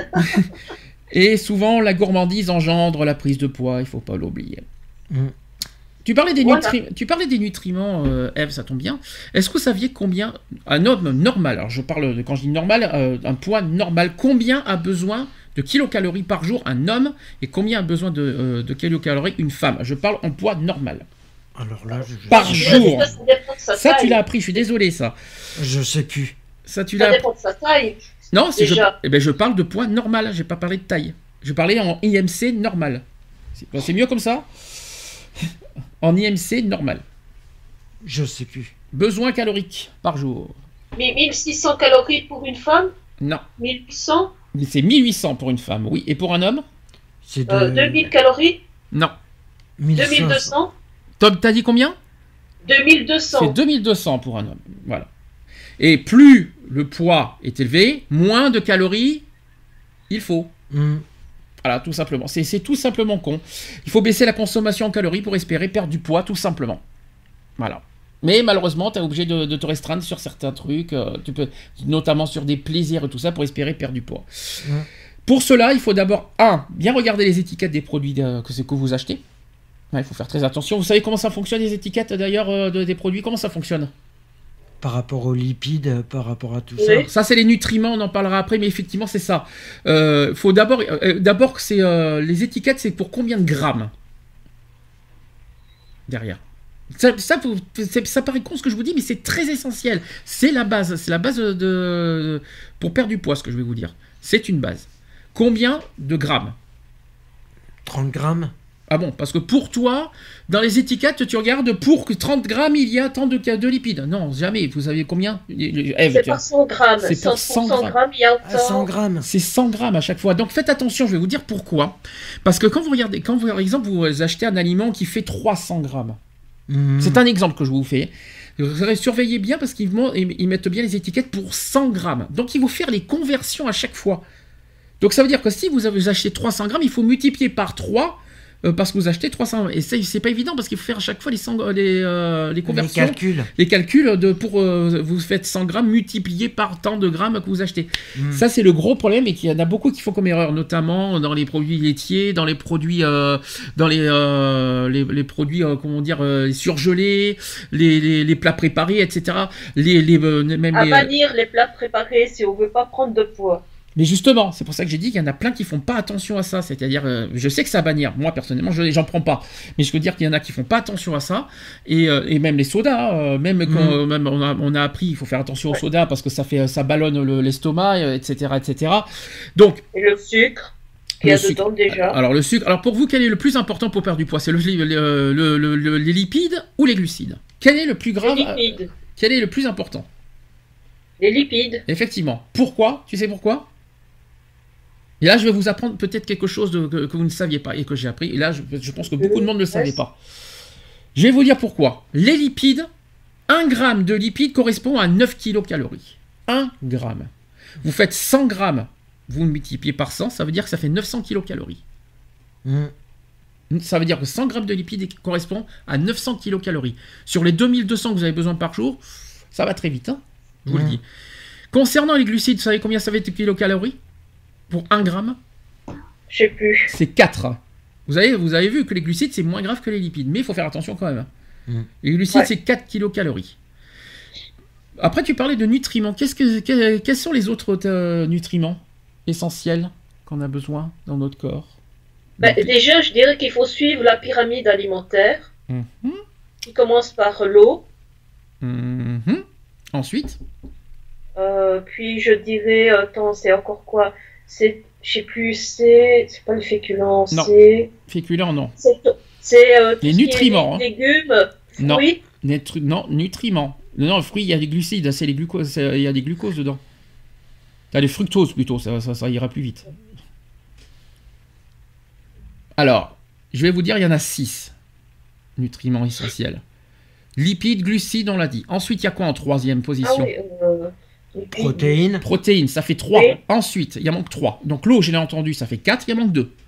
Et souvent, la gourmandise engendre la prise de poids, il faut pas l'oublier. Mm. Tu parlais des, Voilà. nutri- tu parlais des nutriments, euh, Ève, ça tombe bien. Est-ce que vous saviez combien un homme normal, alors je parle de, quand je dis normal, euh, un poids normal, combien a besoin de kilocalories par jour un homme et combien a besoin de, euh, de kilocalories une femme? Je parle en poids normal. Alors là, je, je, Par je- jour. Ça, ça dépend de sa Ça, tu taille. l'as appris, je suis désolé, ça. je sais plus. Ça, tu Ça l'as dépend de sa taille. Non, si je, Déjà. eh ben, je parle de poids normal, j'ai pas parlé de taille. Je parlais en I M C normal. C'est c'est mieux comme ça? En I M C normal. Je sais plus. Besoin calorique par jour. Mais mille six cents calories pour une femme, Non. mille huit cents, C'est mille huit cents pour une femme, oui. Et pour un homme? C'est de euh, deux mille calories, Non. mille cinq cents. deux mille deux cents, Tom, t'as dit combien? deux mille deux cents. C'est deux mille deux cents pour un homme. Voilà. Et plus le poids est élevé, moins de calories il faut. Mm. Voilà, tout simplement. C'est c'est tout simplement con. Il faut baisser la consommation en calories pour espérer perdre du poids, tout simplement. Voilà. Mais malheureusement, tu es obligé de, de te restreindre sur certains trucs, euh, tu peux, notamment sur des plaisirs et tout ça, pour espérer perdre du poids. Ouais. Pour cela, il faut d'abord, un, bien regarder les étiquettes des produits euh, que, c'est que vous achetez. Ouais, il faut faire très attention. Vous savez comment ça fonctionne, les étiquettes d'ailleurs euh, de- des produits? Comment ça fonctionne? Par rapport aux lipides, par rapport à tout Oui. ça. Ça, c'est les nutriments, on en parlera après, mais effectivement, c'est ça. Euh, faut d'abord, euh, d'abord, c'est euh, les étiquettes, c'est pour combien de grammes derrière. Ça, ça, faut- c'est- ça paraît con ce que je vous dis, mais c'est très essentiel. C'est la base, c'est la base de, de- pour perdre du poids, ce que je vais vous dire. C'est une base. Combien de grammes? trente grammes. Ah bon, parce que pour toi, dans les étiquettes, tu regardes pour que trente grammes, il y a tant de, de lipides. Non, jamais. Vous savez combien? Ève, C'est tu- par cent grammes. C'est cent pour cent grammes. grammes, il y a À cent autant. grammes. C'est cent grammes à chaque fois. Donc faites attention, je vais vous dire pourquoi. Parce que quand vous regardez, quand vous, par exemple, vous achetez un aliment qui fait trois cents grammes, Mm. c'est un exemple que je vous fais. Vous surveillez bien parce qu'ils mo- ils ils mettent bien les étiquettes pour cent grammes. Donc il faut faire les conversions à chaque fois. Donc ça veut dire que si vous avez acheté trois cents grammes, il faut multiplier par trois euh, parce que vous achetez trois cents. Et ça, c'est pas évident parce qu'il faut faire à chaque fois les, cent les, euh, les Les conversions. calculs. Les calculs de pour euh, vous faites cent grammes multipliés par tant de grammes que vous achetez. Mm. Ça c'est le gros problème et qu'il y en a beaucoup qui font comme erreur, notamment dans les produits laitiers, dans les produits, euh, dans les, euh, les les produits euh, comment dire euh, les surgelés, les, les, les plats préparés, et cetera. Les les euh, même À les, bannir les plats préparés si on veut pas prendre de poids. mais justement, c'est pour ça que j'ai dit qu'il y en a plein qui font pas attention à ça. C'est-à-dire, euh, je sais que c'est à bannir. Moi, personnellement, je j'en prends pas. Mais je veux dire qu'il y en a qui font pas attention à ça. Et, euh, et même les sodas, euh, même quand Mm. euh, même on, a, on a appris, il faut faire attention aux sodas parce que ça fait, ça ballonne le- l'estomac, euh, et cetera, et cetera. Donc, Et le sucre qu'il y le a sucre. dedans déjà. Alors le sucre. Alors pour vous, quel est le plus important pour perdre du poids? C'est le, le- le- le- le- les lipides ou les glucides? Quel est le plus grave? Les lipides. Quel est le plus important? Les lipides. Effectivement. Pourquoi? Tu sais pourquoi? Et là, je vais vous apprendre peut-être quelque chose de- que, que vous ne saviez pas et que j'ai appris. Et là, je, je pense que beaucoup de monde ne le savait pas. Je vais vous dire pourquoi. Les lipides, un gramme de lipides correspond à neuf kilocalories. un gramme. Vous faites cent grammes, vous le multipliez par cent, ça veut dire que ça fait neuf cents kilocalories. Mm. Ça veut dire que cent grammes de lipides correspond à neuf cents kilocalories. Sur les deux mille deux cents que vous avez besoin par jour, ça va très vite, hein, je vous le Mm. dis. Concernant les glucides, vous savez combien ça fait de kilocalories? Pour un gramme, Je sais plus. c'est quatre. Vous avez, vous avez vu que les glucides, c'est moins grave que les lipides, mais il faut faire attention quand même. hein. Mm. Les glucides, Ouais. c'est quatre kilocalories. Après, tu parlais de nutriments. Qu'est-ce que, que- quels sont les autres euh, nutriments essentiels qu'on a besoin dans notre corps? Bah, Donc, déjà, je dirais qu'il faut suivre la pyramide alimentaire mhm, qui commence par l'eau. mhm. Ensuite, Euh, puis je dirais, attends, c'est encore quoi? C'est, je sais plus, c'est, c'est pas le féculent, Non. c'est, féculents, non. c'est, c'est euh, tout Les ce qui est nutriments, hein. légumes, Non. fruits. Nutri- non, nutriments. Non, le fruit, il y a des glucides, c'est les glucoses, c'est- il y a des glucoses dedans. T'as des fructoses plutôt, ça, ça, ça ira plus vite. Alors, je vais vous dire, il y en a six. nutriments essentiels. Lipides, glucides, on l'a dit. Ensuite, il y a quoi en troisième position? Ah oui, euh, Protéines. Protéines, ça fait trois. Oui. Ensuite, il y en manque trois. Donc l'eau, je l'ai entendu, ça fait quatre, il y en manque deux.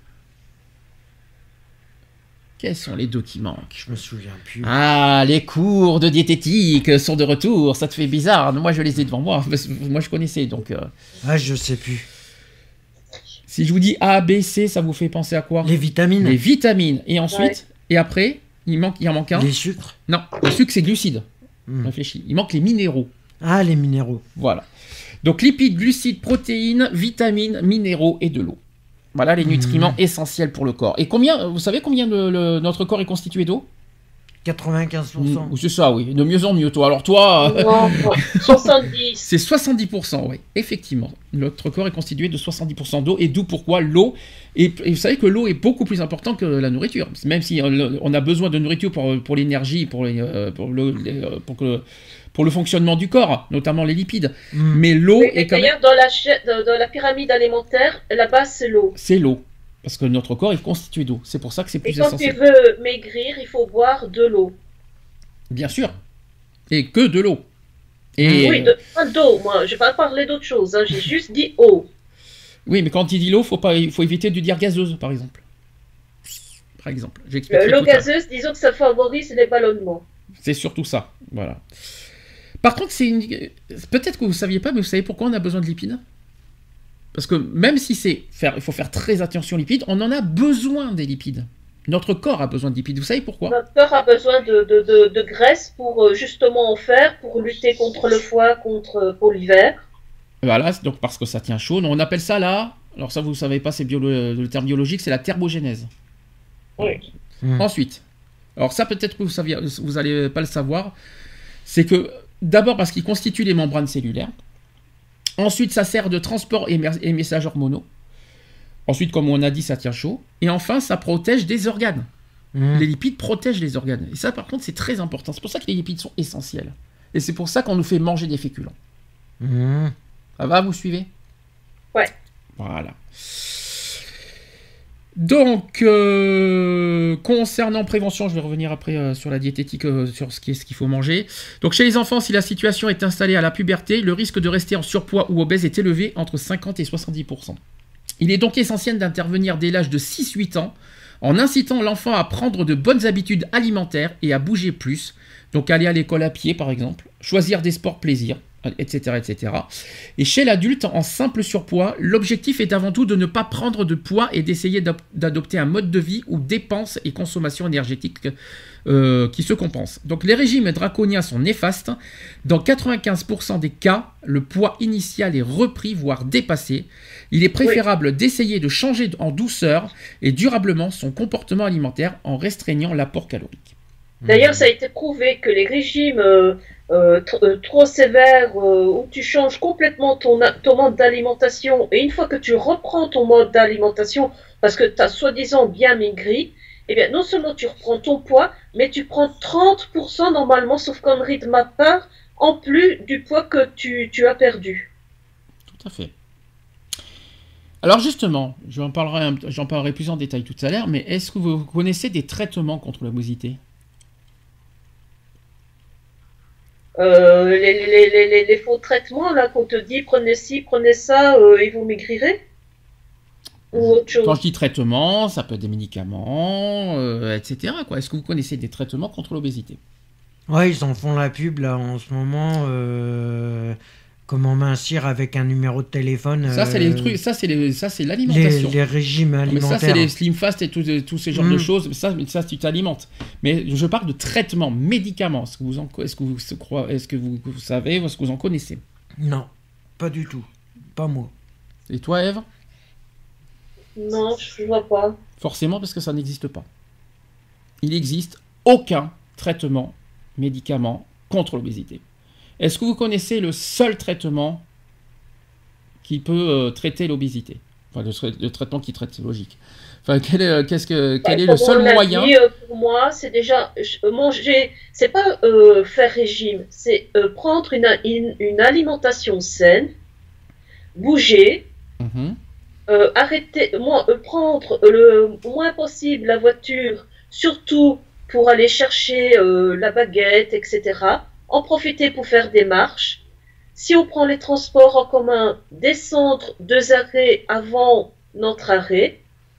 Quels sont les deux qui manquent? Je me souviens plus. Ah, les cours de diététique sont de retour. Ça te fait bizarre. Moi, je les ai devant moi. Parce que moi, je connaissais. Donc, euh, Ah, je sais plus. si je vous dis A, B, C, ça vous fait penser à quoi? Les vitamines. Les vitamines. Et ensuite, Ouais. et après, il, manque, il en manque un. Les sucres. Non, le sucre, c'est glucides. Hmm. Réfléchis. Il manque les minéraux. Ah, les minéraux. Voilà. Donc, lipides, glucides, protéines, vitamines, minéraux et de l'eau. Voilà les nutriments Mmh. essentiels pour le corps. Et combien, vous savez combien de, le- notre corps est constitué d'eau? quatre-vingt-quinze pour cent. Mmh, c'est ça, oui. De mieux en mieux, toi. Alors, toi, euh, Non, soixante-dix. c'est soixante-dix pour cent, oui. Effectivement. Notre corps est constitué de soixante-dix pour cent d'eau. Et d'où pourquoi l'eau. Et, et vous savez que l'eau est beaucoup plus importante que la nourriture. Même si euh, on a besoin de nourriture pour, pour l'énergie, pour, les, euh, pour, le, les, euh, pour, que, pour le fonctionnement du corps, notamment les lipides. Mm. Mais l'eau Oui, est mais quand même. d'ailleurs, dans la, cha- dans, dans la pyramide alimentaire, la base, c'est l'eau. C'est l'eau. Parce que notre corps est constitué d'eau. C'est pour ça que c'est Et plus quand tu essentiel. veux maigrir, il faut boire de l'eau. Bien sûr. Et que de l'eau. Et Oui, de, pas d'eau. Moi, je vais pas parler d'autre chose. Hein. J'ai juste dit eau. oui, mais quand il dit l'eau, faut pas, il faut éviter de dire gazeuse, par exemple. Par exemple, Euh, j'expliquerai L'eau tout à l'heure. gazeuse, disons que ça favorise les ballonnements. C'est surtout ça, voilà. Par contre, c'est une... peut-être que vous ne saviez pas, mais vous savez pourquoi on a besoin de lipides? Parce que même si c'est faire, il faut faire très attention aux lipides, on en a besoin des lipides. Notre corps a besoin de lipides. Vous savez pourquoi? Notre corps a besoin de, de, de, de graisse pour euh, justement en faire, pour lutter contre le foie, contre, pour l'hiver. Voilà, c'est donc parce que ça tient chaud. On appelle ça là, alors ça vous ne savez pas, c'est bio... le terme biologique, c'est la thermogénèse. Oui. Mm. Ensuite, alors ça peut-être que vous saviez, vous n'allez pas le savoir, c'est que d'abord parce qu'il constitue les membranes cellulaires. Ensuite, ça sert de transport et, mer- et messages hormonaux. Ensuite, comme on a dit, ça tient chaud. Et enfin, ça protège des organes. Mm. Les lipides protègent les organes. Et ça, par contre, c'est très important. C'est pour ça que les lipides sont essentiels. Et c'est pour ça qu'on nous fait manger des féculents. Mm. Ça va, vous suivez? Ouais. Voilà. Donc, euh, concernant prévention, je vais revenir après euh, sur la diététique, euh, sur ce qu'il ce qu'il faut manger. Donc, chez les enfants, si la situation est installée à la puberté, le risque de rester en surpoids ou obèse est élevé entre cinquante et soixante-dix pour cent. Il est donc essentiel d'intervenir dès l'âge de six à huit ans en incitant l'enfant à prendre de bonnes habitudes alimentaires et à bouger plus. Donc, aller à l'école à pied, par exemple, choisir des sports plaisir, et cetera, et cetera. Et chez l'adulte, en simple surpoids, l'objectif est avant tout de ne pas prendre de poids et d'essayer d'op- d'adopter un mode de vie où dépenses et consommation énergétique euh, qui se compensent. Donc les régimes draconiens sont néfastes. Dans quatre-vingt-quinze pour cent des cas, le poids initial est repris, voire dépassé. Il est préférable d'essayer de changer en douceur et durablement son comportement alimentaire en restreignant l'apport calorique. D'ailleurs, ça a été prouvé que les régimes euh, euh, tr- euh, trop sévères, euh, où tu changes complètement ton, a- ton mode d'alimentation, et une fois que tu reprends ton mode d'alimentation, parce que tu as soi-disant bien maigri, eh bien, non seulement tu reprends ton poids, mais tu prends trente pour cent normalement, sauf connerie de ma part, en plus du poids que tu, tu as perdu. Tout à fait. Alors justement, j'en parlerai, un- j'en parlerai plus en détail tout à l'heure, mais est-ce que vous connaissez des traitements contre l'obésité? Euh, les, les, les, les, les faux traitements, là, qu'on te dit, prenez ci, prenez ça, euh, et vous maigrirez? Ou autre chose? Quand je dis traitement, ça peut être des médicaments, euh, et cetera quoi. Est-ce que vous connaissez des traitements contre l'obésité? Ouais, ils en font la pub là en ce moment. euh, Comment mincir avec un numéro de téléphone. Ça, c'est les euh, trucs, ça, c'est les- ça, c'est Les, l'alimentation. les régimes Mais alimentaires. ça, c'est les slim fast et tous, tous ces genres de Mm. choses. Ça, ça, tu t'alimentes. Mais je parle de traitements, médicaments. Est-ce que vous en, est-ce que vous, se crois- est-ce que vous, vous savez, est-ce que vous en connaissez? Non, pas du tout. Pas moi. Et toi, Ève? Non, je vois pas. Forcément, parce que ça n'existe pas. Il n'existe aucun traitement, médicament contre l'obésité. Est-ce que vous connaissez le seul traitement qui peut euh, traiter l'obésité? Enfin, le, tra- le traitement qui traite, c'est logique. Enfin, quel est, euh, qu'est-ce que, quel est le Comme seul on l'a moyen? dit, euh, pour moi, c'est déjà je- manger. C'est pas euh, faire régime, c'est euh, prendre une, une, une alimentation saine, bouger, Mhm. euh, arrêter, moins, euh, prendre le moins possible la voiture, surtout pour aller chercher euh, la baguette, et cetera. En profiter pour faire des marches. Si on prend les transports en commun, descendre deux arrêts avant notre arrêt.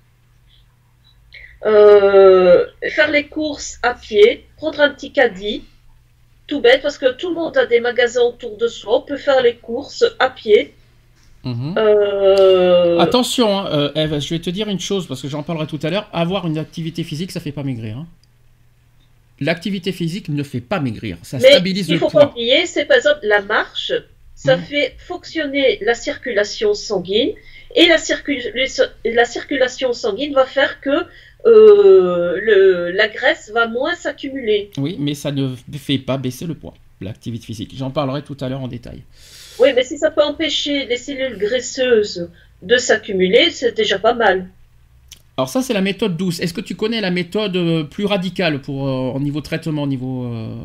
Euh, faire les courses à pied, prendre un petit caddie, tout bête parce que tout le monde a des magasins autour de soi, on peut faire les courses à pied. Mmh. Euh... Attention, hein, euh, Eve, je vais te dire une chose parce que j'en parlerai tout à l'heure. Avoir une activité physique, ça fait pas maigrir. Hein. L'activité phisique ne fait pas maigrir, ça Mais stabilise le poids. Il faut pas oublier, c'est par exemple la marche, ça Mmh. fait fonctionner la circulation sanguine et la, circul... la circulation sanguine va faire que Euh, le, la graisse va moins s'accumuler. Oui, mais ça ne fait pas baisser le poids, l'activité physique. J'en parlerai tout à l'heure en détail. Oui, mais si ça peut empêcher les cellules graisseuses de s'accumuler, c'est déjà pas mal. Alors ça, c'est la méthode douce. Est-ce que tu connais la méthode plus radicale pour, euh, au niveau traitement, au niveau, euh,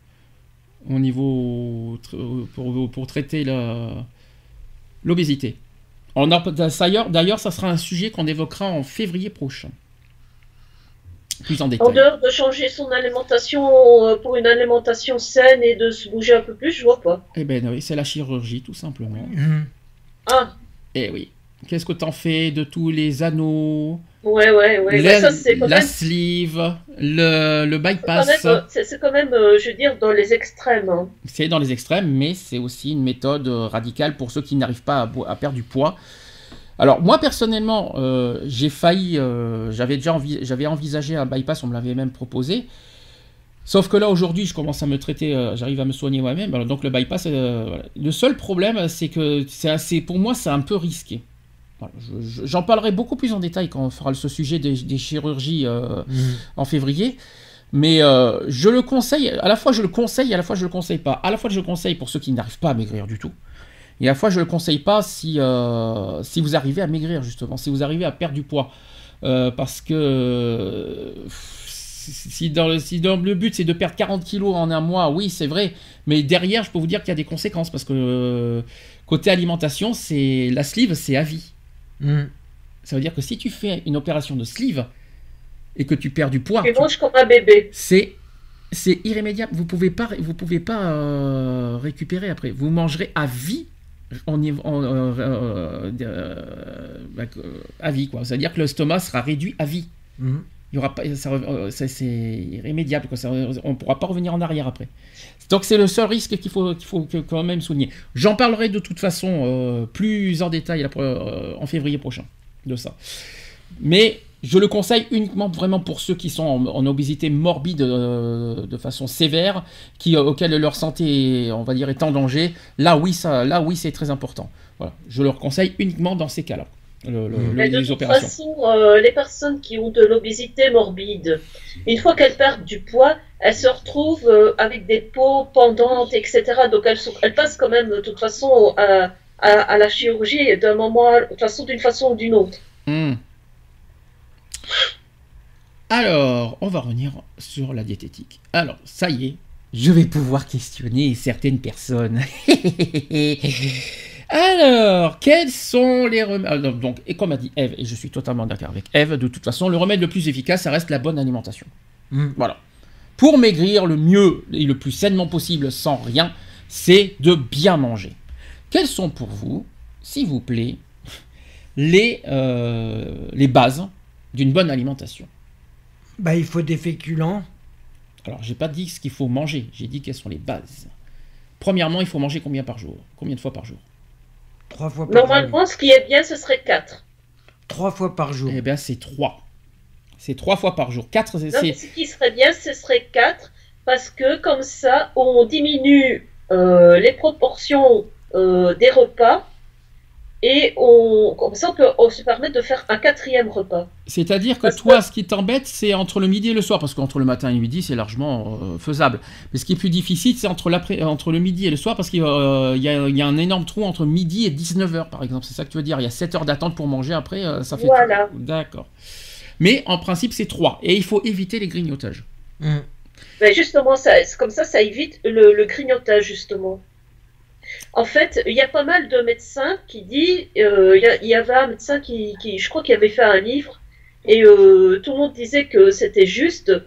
au niveau pour, pour traiter l'obésité? D'ailleurs, ça sera un sujet qu'on évoquera en février prochain. Plus en détail. En dehors de changer son alimentation pour une alimentation saine et de se bouger un peu plus, je vois pas. Eh ben oui, c'est la chirurgie tout simplement. Mmh. Ah. Eh oui. Qu'est-ce que t'en fais de tous les anneaux? Ouais, ouais, ouais. La, ça, c'est quand la même... sleeve, le, le bypass. C'est quand même, euh, je veux dire, dans les extrêmes. Hein. C'est dans les extrêmes, mais c'est aussi une méthode radicale pour ceux qui n'arrivent pas à, à perdre du poids. Alors moi personnellement, euh, j'ai failli, euh, j'avais déjà envi j'avais envisagé un bypass, on me l'avait même proposé. Sauf que là aujourd'hui, je commence à me traiter, euh, j'arrive à me soigner moi-même. Donc le bypass, euh, voilà. Le seul problème, c'est que c'est assez, pour moi, c'est un peu risqué. Voilà, j'en parlerai beaucoup plus en détail quand on fera ce sujet des, des chirurgies euh, mmh. en février. Mais euh, je le conseille, à la fois je le conseille, à la fois je le conseille pas. À la fois je le conseille pour ceux qui n'arrivent pas à maigrir du tout. Et à la fois, je ne le conseille pas si, euh, si vous arrivez à maigrir, justement, si vous arrivez à perdre du poids. Euh, parce que euh, si, dans le, si dans le but, c'est de perdre quarante kilos en un mois, oui, c'est vrai. Mais derrière, je peux vous dire qu'il y a des conséquences. Parce que euh, côté alimentation, c'est la sleeve, c'est à vie. Mmh. Ça veut dire que si tu fais une opération de sleeve et que tu perds du poids... Tu manges comme un bébé. C'est... C'est irrémédiable. Vous ne pouvez pas, vous pouvez pas euh, récupérer après. Vous mangerez à vie. En, en, euh, euh, euh, à vie, quoi. C'est-à-dire que l'estomac sera réduit à vie. Mmh. Il y aura pas, ça, ça, c'est irrémédiable, quoi. Ça, on ne pourra pas revenir en arrière après. Donc c'est le seul risque qu'il faut, qu'il faut quand même souligner. J'en parlerai de toute façon euh, plus en détail là, euh, en février prochain de ça. Mais je le conseille uniquement vraiment pour ceux qui sont en, en obésité morbide euh, de façon sévère, qui, euh, auxquels leur santé, on va dire, est en danger. Là, oui, ça, là, oui, c'est très important. Voilà. Je leur conseille uniquement dans ces cas-là, le, le, Mais les de toute opérations. façon, euh, les personnes qui ont de l'obésité morbide, une fois qu'elles perdent du poids, elles se retrouvent euh, avec des peaux pendantes, et cetera. Donc elles, sont, elles passent quand même de toute façon à, à, à la chirurgie d'un moment, de toute façon, d'une façon ou d'une autre. Mmh. Alors, on va revenir sur la diététique. Alors, ça y est, je vais pouvoir questionner certaines personnes. Alors, quels sont les remèdes? Donc, et comme a dit Eve, et je suis totalement d'accord avec Eve, de toute façon, le remède le plus efficace, ça reste la bonne alimentation. Mmh. Voilà. Pour maigrir le mieux et le plus sainement possible, sans rien, c'est de bien manger. Quelles sont pour vous, s'il vous plaît, les, euh, les bases d'une bonne alimentation? Bah, il faut des féculents. Alors, j'ai pas dit ce qu'il faut manger, j'ai dit quelles sont les bases. Premièrement, il faut manger combien par jour? Combien de fois par jour? Trois fois par Normalement, jour. ce qui est bien, ce serait quatre. Trois fois par jour. Eh bien, c'est trois. C'est trois fois par jour. Quatre, c'est... Ce qui serait bien, ce serait quatre, parce que comme ça, on diminue euh, les proportions euh, des repas, et on, comme ça, on, peut, on se permet de faire un quatrième repas. C'est-à-dire que parce toi, que... ce qui t'embête, c'est entre le midi et le soir, parce qu'entre le matin et le midi, c'est largement euh, faisable. Mais ce qui est plus difficile, c'est entre, entre le midi et le soir, parce qu'il euh, y, a, y a un énorme trou entre midi et dix-neuf heures, par exemple. C'est ça que tu veux dire. Il y a sept heures d'attente pour manger, après, euh, ça fait... Voilà. D'accord. Mais en principe, c'est trois. Et il faut éviter les grignotages. Mmh. Mais justement, ça, comme ça, ça évite le, le grignotage, justement. En fait, il y a pas mal de médecins qui disent, euh, il, y a, il y avait un médecin qui, qui je crois, qui avait fait un livre, et euh, tout le monde disait que c'était juste,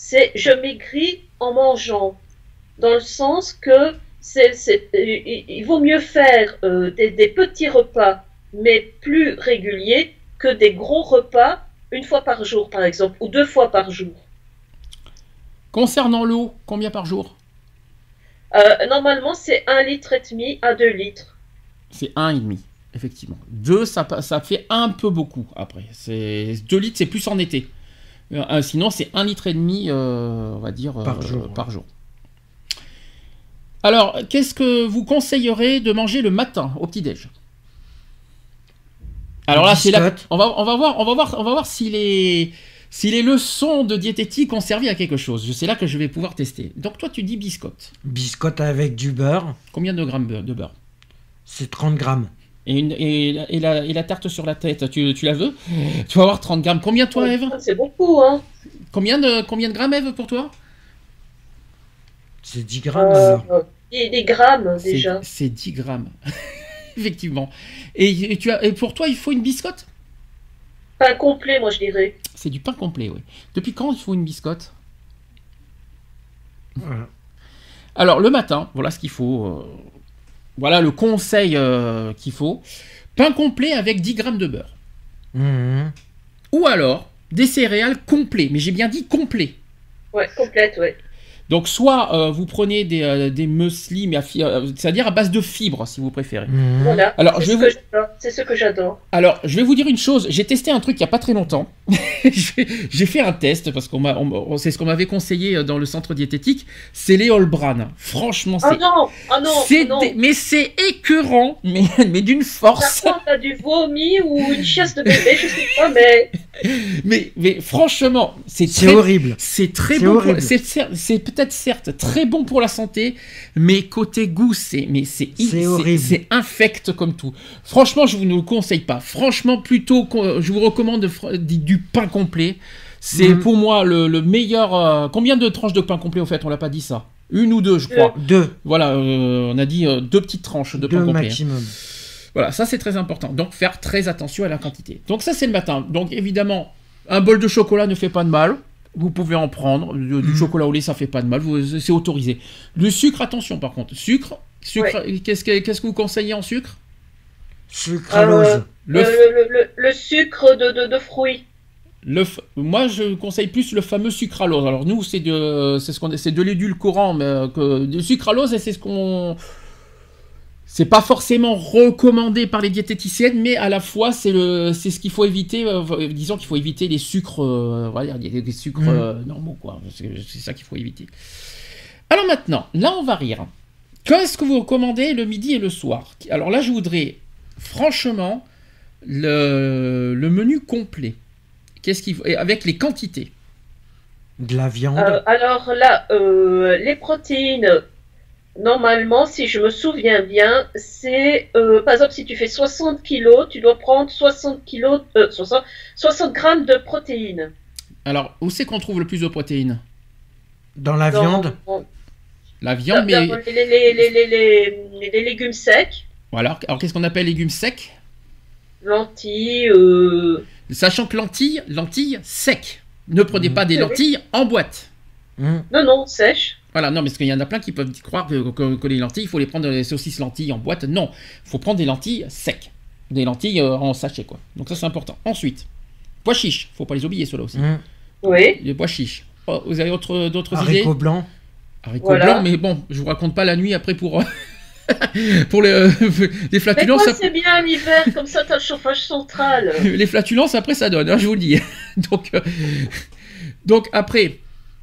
c'est je maigris en mangeant, dans le sens que c'est, c'est, il, il vaut mieux faire euh, des, des petits repas, mais plus réguliers, que des gros repas une fois par jour, par exemple, ou deux fois par jour. Concernant l'eau, combien par jour? Euh, normalement, c'est un litre et demi à deux litres. C'est un et demi, effectivement. Deux, ça, ça fait un peu beaucoup après. C'est deux litres, c'est plus en été. Euh, sinon, c'est un litre et demi, euh, on va dire, Par euh, jour, par jour. Alors, qu'est-ce que vous conseillerez de manger le matin au petit-déj? Alors là, c'est là, on va, on va voir, on va voir, on va voir si les, si les leçons de diététique ont servi à quelque chose. C'est là que je vais pouvoir tester. Donc toi, tu dis biscotte. Biscotte avec du beurre. Combien de grammes de beurre? C'est trente grammes. Et, une, et, et, la, et la tarte sur la tête, tu, tu la veux? Tu vas avoir trente grammes. Combien toi, Ève? C'est beaucoup, hein. Combien de, combien de grammes, Ève, pour toi? C'est dix grammes. Euh, alors. et des grammes, déjà. C'est dix grammes. Effectivement. Et, et, tu as, et pour toi, il faut une biscotte? Pain complet, moi, je dirais. C'est du pain complet, oui. Depuis quand il faut une biscotte? Voilà. Alors, le matin, voilà ce qu'il faut. Euh, voilà le conseil euh, qu'il faut. Pain complet avec dix grammes de beurre. Mmh. Ou alors, des céréales complets. Mais j'ai bien dit complet. Ouais, complète, ouais. Donc, soit euh, vous prenez des, euh, des muesli, mais à fi- euh, c'est-à-dire à base de fibres, si vous préférez. Mmh. Voilà. Alors, c'est je ce vais que j'adore. C'est ce que j'adore. Alors, je vais vous dire une chose. J'ai testé un truc il n'y a pas très longtemps. j'ai j'ai fait un test parce qu'on m'a, on- on- c'est ce qu'on m'avait conseillé dans le centre diététique. C'est les All Bran. Franchement, c'est, Ah non, ah non, c'est ah non. dé- mais c'est écœurant, mais, mais d'une force. Par contre, t'as du vomi ou une chiasse de bébé, je sais pas, mais Mais, mais franchement, c'est C'est très, horrible. c'est très C'est bon. Pour- horrible. c'est, cer- c'est peut-être certes très bon pour la santé, mais côté goût, c'est, mais c'est, C'est horrible. c'est infect comme tout. Franchement, je vous ne le conseille pas. Franchement, plutôt, qu'on- je vous recommande fr- du du pain complet. C'est Mhm. pour moi le, le meilleur. euh, Combien de tranches de pain complet au fait? On l'a pas dit ça. Une ou deux, je crois. Deux. Voilà, euh, on a dit euh, deux petites tranches de pain Deux complet. hein. maximum. Voilà, ça c'est très important. Donc faire très attention à la quantité. Donc ça c'est le matin. Donc évidemment, un bol de chocolat ne fait pas de mal. Vous pouvez en prendre. Du, du Mhm. chocolat au lait, ça fait pas de mal. Vous- C'est autorisé. Le sucre, attention par contre. Sucre, sucre. Qu'est-ce que qu'est-ce que vous conseillez en sucre? Sucralose. Euh, Le, euh, f- le, le, le sucre de, de, de fruits. le f- moi je conseille plus le fameux sucralose. Alors nous c'est de c'est ce qu'on c'est de l'édulcorant, mais euh, que du sucralose et c'est ce qu'on c'est pas forcément recommandé par les diététiciennes, mais à la fois c'est le c'est ce qu'il faut éviter. euh, disons qu'il faut éviter les sucres, euh, on va dire, des, des sucres Mhm. euh, normaux quoi. C'est c'est ça qu'il faut éviter. Alors maintenant, là on va rire. Qu'est-ce que vous recommandez le midi et le soir? Alors là je voudrais franchement le, le menu complet. Qu'est-ce qu'il faut et avec les quantités. De la viande. Euh, alors là, euh, les protéines, normalement, si je me souviens bien, c'est, euh, par exemple, si tu fais soixante kilos, tu dois prendre soixante kilos, euh, soixante, soixante grammes de protéines. Alors où c'est qu'on trouve le plus de protéines? Dans la Dans- viande. dans- La viande, mais dans les, les, les, les, les, les- les légumes secs, voilà. Alors qu'est-ce qu'on appelle légumes secs? lentilles, euh, Sachant que lentilles, lentilles secs. Ne prenez Mhm. pas des Oui, oui. lentilles en boîte. Mmh. non, non, sèches. Voilà, non, parce qu'il y en a plein qui peuvent croire que, que- que les lentilles, il faut les prendre les saucisses lentilles en boîte. Non, il faut prendre des lentilles secs. Des lentilles euh, en sachet, quoi. Donc ça, c'est important. Ensuite, pois chiches. Faut pas les oublier, ceux-là aussi. Mmh. Oui. Les pois chiches. Oh, vous avez autre- d'autres idées? Haricots blancs. Haricots Voilà. blancs, mais bon, je vous raconte pas la nuit après pour... pour les, les Mais flatulences. quoi, ça- c'est bien l'hiver, comme ça, t'as le chauffage central. Les flatulences, après, ça donne, hein, je vous le dis. donc, euh, donc, après...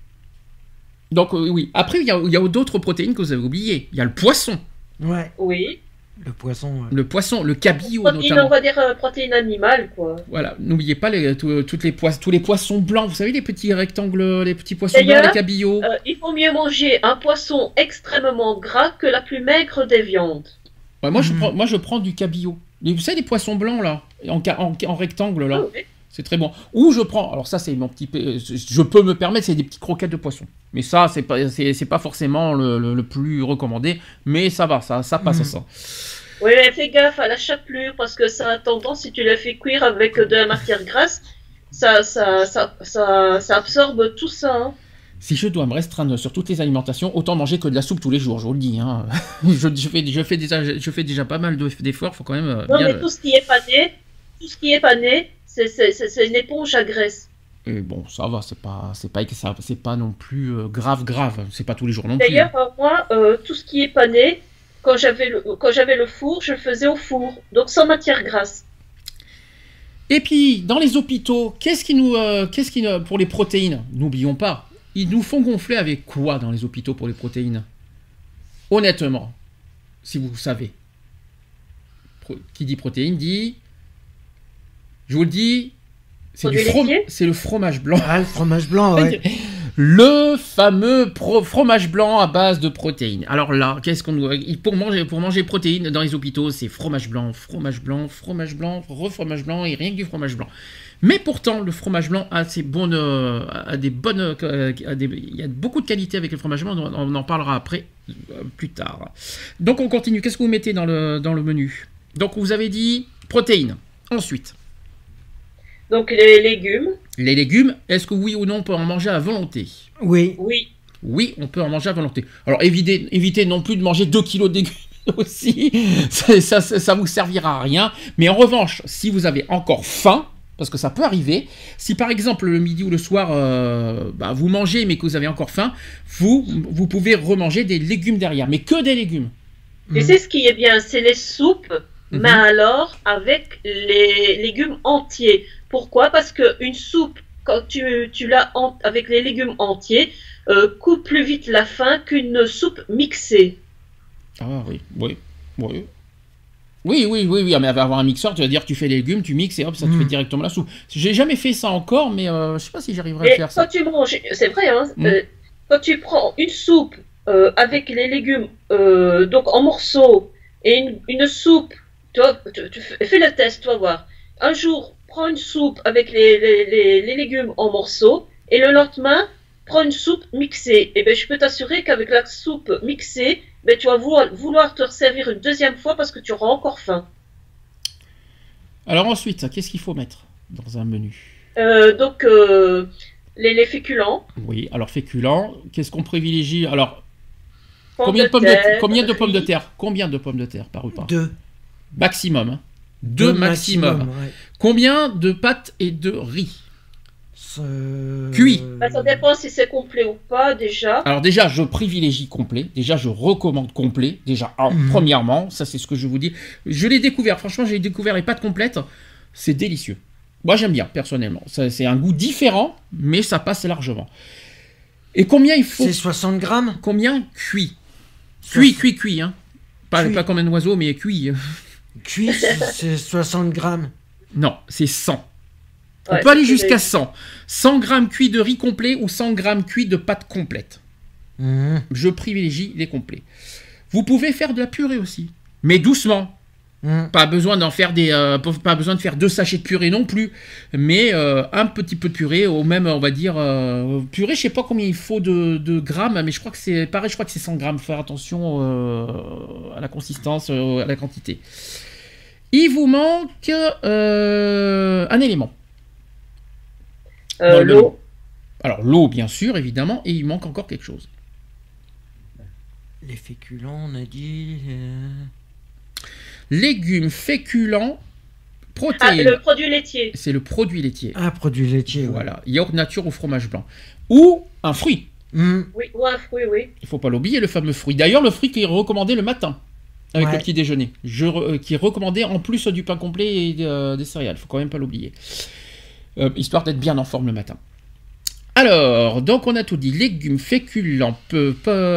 Donc, euh, oui. Après, il y a, il y a d'autres protéines que vous avez oubliées. Il y a le poisson. Ouais. Oui. Le poisson. ouais. Le poisson, le cabillaud, Protéines, notamment. on va dire euh, protéines animales, quoi. Voilà, n'oubliez pas les, tout- toutes les poissons, tous les poissons blancs. Vous savez, les petits rectangles, les petits poissons D'ailleurs, blancs, les cabillots. Euh, il faut mieux manger un poisson extrêmement gras que la plus maigre des viandes. Ouais, moi, je Mhm. prends, moi, je prends du cabillaud. Et vous savez, les poissons blancs, là, en, ca- en, en rectangle, là. Ah oui. C'est très bon. Ou je prends, alors ça c'est mon petit, p- je peux me permettre, c'est des petites croquettes de poisson. Mais ça c'est pas, c'est, c'est pas forcément le, le- le plus recommandé, mais ça va, ça, ça passe Mhm. ça. Oui, mais fais gaffe à la chapelure parce que ça a tendance, si tu la fais cuire avec de la matière grasse, ça, ça, ça, ça, ça absorbe tout ça. hein. Si je dois me restreindre sur toutes les alimentations, autant manger que de la soupe tous les jours, je vous le dis. Hein. je, je, fais, je, fais déjà, je fais déjà pas mal d'efforts, faut quand même... Euh, Non, bien mais le... tout ce qui est pané, tout ce qui est pané, c'est, c'est, c'est, c'est une éponge à graisse. Et bon, ça va, c'est pas, c'est pas, ça, c'est pas non plus euh, grave, grave. C'est pas tous les jours non plus. D'ailleurs, euh, moi, euh, tout ce qui est pané, quand j'avais, le, quand j'avais le four, je le faisais au four, donc sans matière grasse. Et puis, dans les hôpitaux, qu'est-ce qui nous, euh, qu'est-ce qui, euh, pour les protéines, n'oublions pas, ils nous font gonfler avec quoi dans les hôpitaux pour les protéines? Honnêtement, si vous savez. Pro- qui dit protéines dit... Je vous le dis, c'est, du from- c'est le fromage blanc. Ah, le fromage blanc, ouais. Le fameux pro- fromage blanc à base de protéines. Alors là, qu'est-ce qu'on doit... Pour manger, pour manger protéines dans les hôpitaux, c'est fromage blanc, fromage blanc, fromage blanc, re-fromage blanc et rien que du fromage blanc. Mais pourtant, le fromage blanc a, ses bonnes, euh, a des bonnes... Euh, a des, il y a beaucoup de qualité avec le fromage blanc, on, on en parlera après, euh, plus tard. Donc on continue. Qu'est-ce que vous mettez dans le, dans le menu? Donc vous avez dit protéines. Ensuite. Donc les légumes. Les légumes, est-ce que oui ou non on peut en manger à volonté? Oui. Oui. Oui, on peut en manger à volonté. Alors évitez, évitez non plus de manger deux kilos de légumes aussi, ça, ça, ça vous servira à rien. Mais en revanche, si vous avez encore faim, parce que ça peut arriver, si par exemple le midi ou le soir, euh, bah, vous mangez mais que vous avez encore faim, vous, vous pouvez remanger des légumes derrière, mais que des légumes. Et mmh. c'est ce qui est bien, c'est les soupes, mmh. mais alors avec les légumes entiers. Pourquoi? Parce qu'une soupe, quand tu, tu l'as en, avec les légumes entiers, euh, coupe plus vite la faim qu'une soupe mixée. Ah oui, oui, oui. Oui, oui, oui, oui, mais avoir un mixeur, tu vas dire tu fais les légumes, tu mixes et hop, ça te mmh. fait directement la soupe. J'ai jamais fait ça encore, mais euh, je sais pas si j'arriverai à faire ça. Quand tu manges, c'est vrai, hein, mmh. euh, quand tu prends une soupe euh, avec les légumes euh, donc en morceaux et une, une soupe, tu, vois, tu, tu fais le test, tu vas voir. Un jour, prends une soupe avec les, les, les, les légumes en morceaux et le lendemain, prends une soupe mixée. Et ben, je peux t'assurer qu'avec la soupe mixée, ben, tu vas vouloir, vouloir te servir une deuxième fois parce que tu auras encore faim. Alors ensuite, qu'est-ce qu'il faut mettre dans un menu? euh, Donc, euh, les, les féculents. Oui, alors féculents, qu'est-ce qu'on privilégie? Alors, pommes combien de, de pommes terre, de, combien de riz. pommes de terre? Combien de pommes de terre par repas? Deux. Maximum. Hein. Deux, Deux maximum. maximum ouais. Combien de pâtes et de riz? Euh... Cuit. Bah, ça dépend si c'est complet ou pas déjà. Alors déjà, je privilégie complet. Déjà, je recommande complet. Déjà, alors, mmh. premièrement, ça c'est ce que je vous dis. Je l'ai découvert. Franchement, j'ai découvert les pâtes complètes. C'est délicieux. Moi, j'aime bien personnellement. Ça, c'est un goût différent, mais ça passe largement. Et combien il faut? C'est soixante grammes. Combien cuit? Cuit, cuit, cuit. Hein. Pas, cuit. Pas comme un oiseau, mais cuit. Cuit, c'est soixante grammes. Non, c'est cent. On ouais, peut aller jusqu'à cent. cent grammes cuits de riz complet ou cent grammes cuits de pâtes complètes. Mmh. Je privilégie les complets. Vous pouvez faire de la purée aussi, mais doucement. Mmh. Pas besoin d'en faire des, euh, pas besoin de faire deux sachets de purée non plus, mais euh, un petit peu de purée, au même, on va dire, euh, purée, je sais pas combien il faut de, de grammes, mais je crois que c'est pareil, je crois que c'est cent grammes. Faire attention euh, à la consistance, euh, à la quantité. Il vous manque euh, un élément. Euh, l'eau. Alors l'eau, bien sûr, évidemment, et il manque encore quelque chose. Les féculents, on a dit. Euh... Légumes, féculents, protéines. Ah, le produit laitier. C'est le produit laitier. Ah, produit laitier. Voilà, ouais. Yaourt nature ou fromage blanc. Ou un fruit. Mmh. Oui, ou un fruit, oui. Il ne faut pas l'oublier, le fameux fruit. D'ailleurs, le fruit qui est recommandé le matin, avec ouais. le petit déjeuner. Je, euh, qui est recommandé en plus du pain complet et euh, des céréales. Il ne faut quand même pas l'oublier. Euh, histoire d'être bien en forme le matin. Alors, donc on a tout dit, légumes, féculents, peu,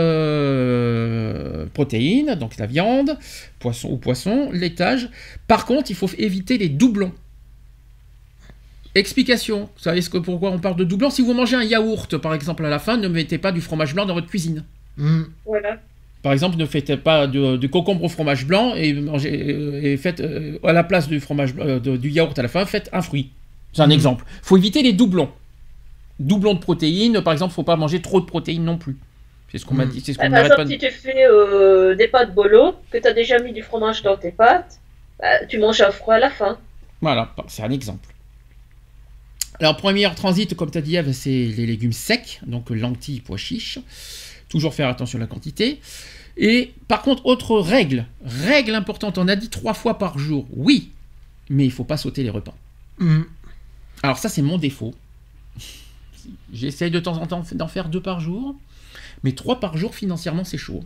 peu, protéines, donc la viande, poisson ou poisson, laitage. Par contre, il faut éviter les doublons. Explication, vous savez ce que, pourquoi on parle de doublons? Si vous mangez un yaourt, par exemple, à la fin, ne mettez pas du fromage blanc dans votre cuisine. Mmh. Voilà. Par exemple, ne faites pas de, de concombre au fromage blanc et, mangez, et faites, euh, à la place du, fromage, euh, de, du yaourt à la fin, faites un fruit. C'est un mmh. exemple. Il faut éviter les doublons. Doublons de protéines, par exemple, il ne faut pas manger trop de protéines non plus. C'est ce qu'on mmh. m'a dit. C'est ce qu'on bah, par exemple, pas de... si tu fais euh, des pâtes bolo, que tu as déjà mis du fromage dans tes pâtes, bah, tu manges un fruit à la fin. Voilà, c'est un exemple. Alors, pour un meilleur transit, comme tu as dit, Ève, c'est les légumes secs, donc lentilles, pois chiches. Toujours faire attention à la quantité. Et par contre, autre règle, règle importante, on a dit trois fois par jour, oui, mais il ne faut pas sauter les repas. Mm. Alors ça, c'est mon défaut. J'essaye de temps en temps d'en faire deux par jour, mais trois par jour, financièrement, c'est chaud.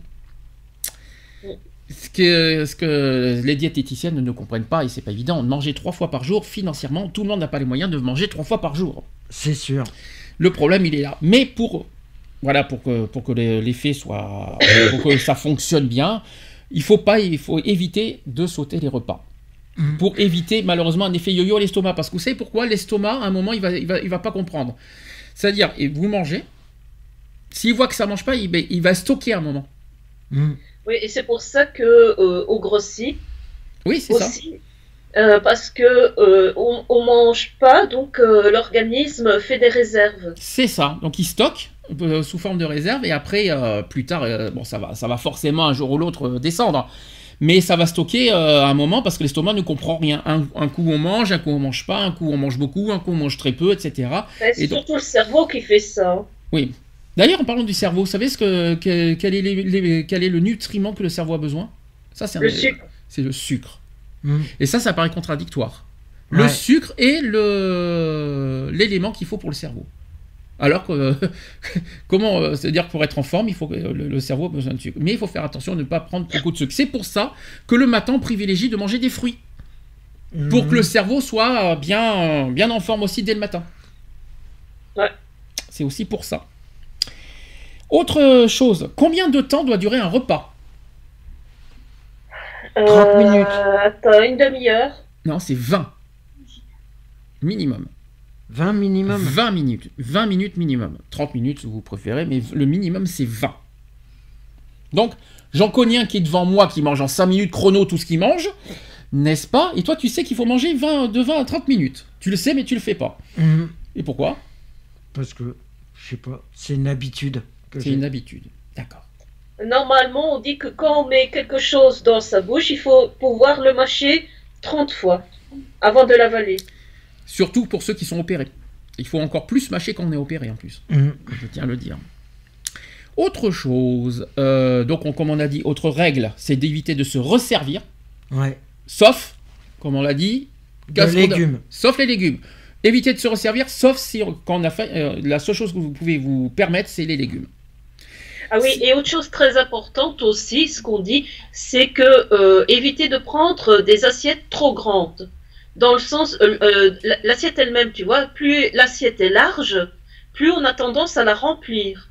Ce que, ce que les diététiciennes ne comprennent pas, et c'est pas évident, manger trois fois par jour, financièrement, tout le monde n'a pas les moyens de manger trois fois par jour. C'est sûr. Le problème, il est là. Mais pour... Voilà, pour que, pour que l'effet soit, pour que ça fonctionne bien, il faut pas, il faut éviter de sauter les repas. Mmh. Pour éviter malheureusement un effet yo-yo à l'estomac. Parce que vous savez pourquoi l'estomac, à un moment, il va, il va, il va pas comprendre. C'est-à-dire, vous mangez, s'il voit que ça mange pas, il, il va stocker à un moment. Mmh. Oui, et c'est pour ça que euh, on grossit. Oui, c'est ça. Euh, parce que euh, on, on mange pas, donc euh, l'organisme fait des réserves. C'est ça. Donc il stocke euh, sous forme de réserve et après euh, plus tard, euh, bon ça va, ça va forcément un jour ou l'autre euh, descendre, mais ça va stocker euh, à un moment parce que l'estomac ne comprend rien. Un, un coup on mange, un coup on mange pas, un coup on mange beaucoup, un coup on mange très peu, et cetera. Ben, c'est et donc... surtout le cerveau qui fait ça. Oui. D'ailleurs, en parlant du cerveau, vous savez ce que, que quel, est les, les, quel est le nutriment que le cerveau a besoin? Ça, c'est le un, sucre. C'est le sucre. Mmh. Et ça, ça paraît contradictoire. Ouais. Le sucre est le l'élément qu'il faut pour le cerveau. Alors que, euh, comment, euh, c'est-à-dire que pour être en forme, il faut que le, le cerveau a besoin de sucre. Mais il faut faire attention à ne pas prendre beaucoup de sucre. C'est pour ça que le matin, on privilégie de manger des fruits. Mmh. Pour que le cerveau soit bien, bien en forme aussi dès le matin. Ouais. C'est aussi pour ça. Autre chose, combien de temps doit durer un repas? trente Euh, minutes. Attends, une demi-heure. Non, c'est vingt. Minimum. vingt minimum. vingt minutes. vingt minutes minimum. trente minutes si vous préférez, mais le minimum c'est vingt. Donc, j'en connais un qui est devant moi qui mange en cinq minutes chrono tout ce qu'il mange, n'est-ce pas? Et toi, tu sais qu'il faut manger vingt, de vingt à trente minutes. Tu le sais, mais tu le fais pas. Mmh. Et pourquoi? Parce que, je sais pas, c'est une habitude. C'est une habitude. D'accord. Normalement, on dit que quand on met quelque chose dans sa bouche, il faut pouvoir le mâcher trente fois avant de l'avaler. Surtout pour ceux qui sont opérés. Il faut encore plus mâcher quand on est opéré en plus. Mmh. Je tiens à le dire. Autre chose, euh, donc on, comme on a dit, autre règle, c'est d'éviter de se resservir. Ouais. Sauf, comme on l'a dit, de légumes. Sauf les légumes. Évitez de se resservir, sauf si quand on a fait, euh, la seule chose que vous pouvez vous permettre, c'est les légumes. Ah oui, et autre chose très importante aussi, ce qu'on dit, c'est que euh, éviter de prendre des assiettes trop grandes. Dans le sens, euh, euh, l'assiette elle-même, tu vois, plus l'assiette est large, plus on a tendance à la remplir.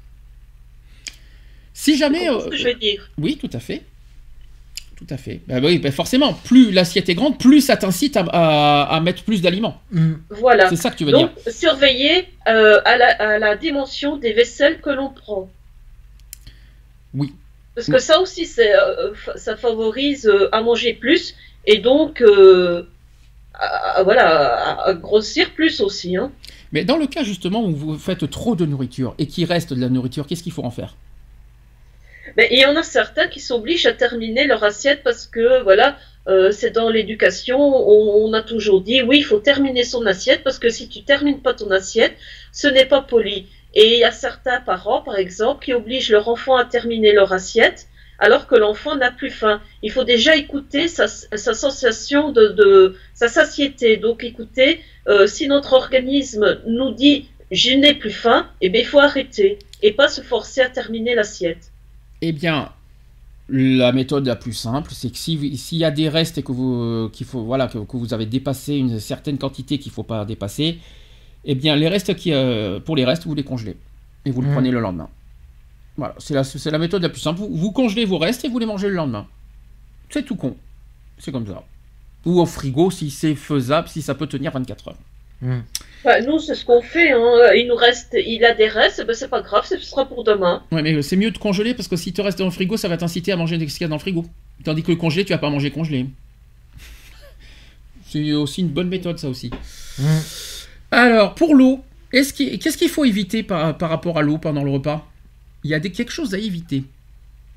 Si jamais... C'est ce que je veux dire. Oui, tout à fait. Tout à fait. Bah, oui, bah forcément, plus l'assiette est grande, plus ça t'incite à, à, à mettre plus d'aliments. Mmh. Voilà. C'est ça que tu veux Donc, dire. surveiller euh, à, la, à la dimension des vaisselles que l'on prend. Oui. Parce que ça aussi, c'est, euh, ça favorise euh, à manger plus et donc euh, à, à, voilà, à, à grossir plus aussi. Hein. Mais dans le cas justement où vous faites trop de nourriture et qu'il reste de la nourriture, qu'est-ce qu'il faut en faire? Mais il y en a certains qui s'obligent à terminer leur assiette parce que voilà, euh, c'est dans l'éducation, on, on a toujours dit oui, il faut terminer son assiette parce que si tu termines pas ton assiette, ce n'est pas poli. Et il y a certains parents, par exemple, qui obligent leur enfant à terminer leur assiette alors que l'enfant n'a plus faim. Il faut déjà écouter sa, sa sensation de, de sa satiété. Donc écoutez, euh, si notre organisme nous dit je n'ai plus faim, eh bien il faut arrêter et pas se forcer à terminer l'assiette. Eh bien, la méthode la plus simple, c'est que si, s'il y a des restes et que vous, qu'il faut, voilà, que, que vous avez dépassé une certaine quantité qu'il ne faut pas dépasser, eh bien, les restes qui, euh, pour les restes, vous les congelez et vous le mmh. prenez le lendemain. Voilà, c'est la, c'est la méthode la plus simple. Vous, vous congelez vos restes et vous les mangez le lendemain. C'est tout con. C'est comme ça. Ou au frigo si c'est faisable, si ça peut tenir vingt-quatre heures. Mmh. Bah, nous, c'est ce qu'on fait. Hein. Il nous reste, il a des restes, ben, c'est pas grave, ce sera pour demain. Ouais, mais c'est mieux de congeler parce que si tu restes dans le frigo, ça va t'inciter à manger ce qu'il y a dans le frigo. Tandis que le congelé, tu vas pas manger congelé. C'est aussi une bonne méthode, ça aussi. Mmh. Alors, pour l'eau, est-ce qu'il, qu'est-ce qu'il faut éviter par, par rapport à l'eau pendant le repas? Il y a des, quelque chose à éviter.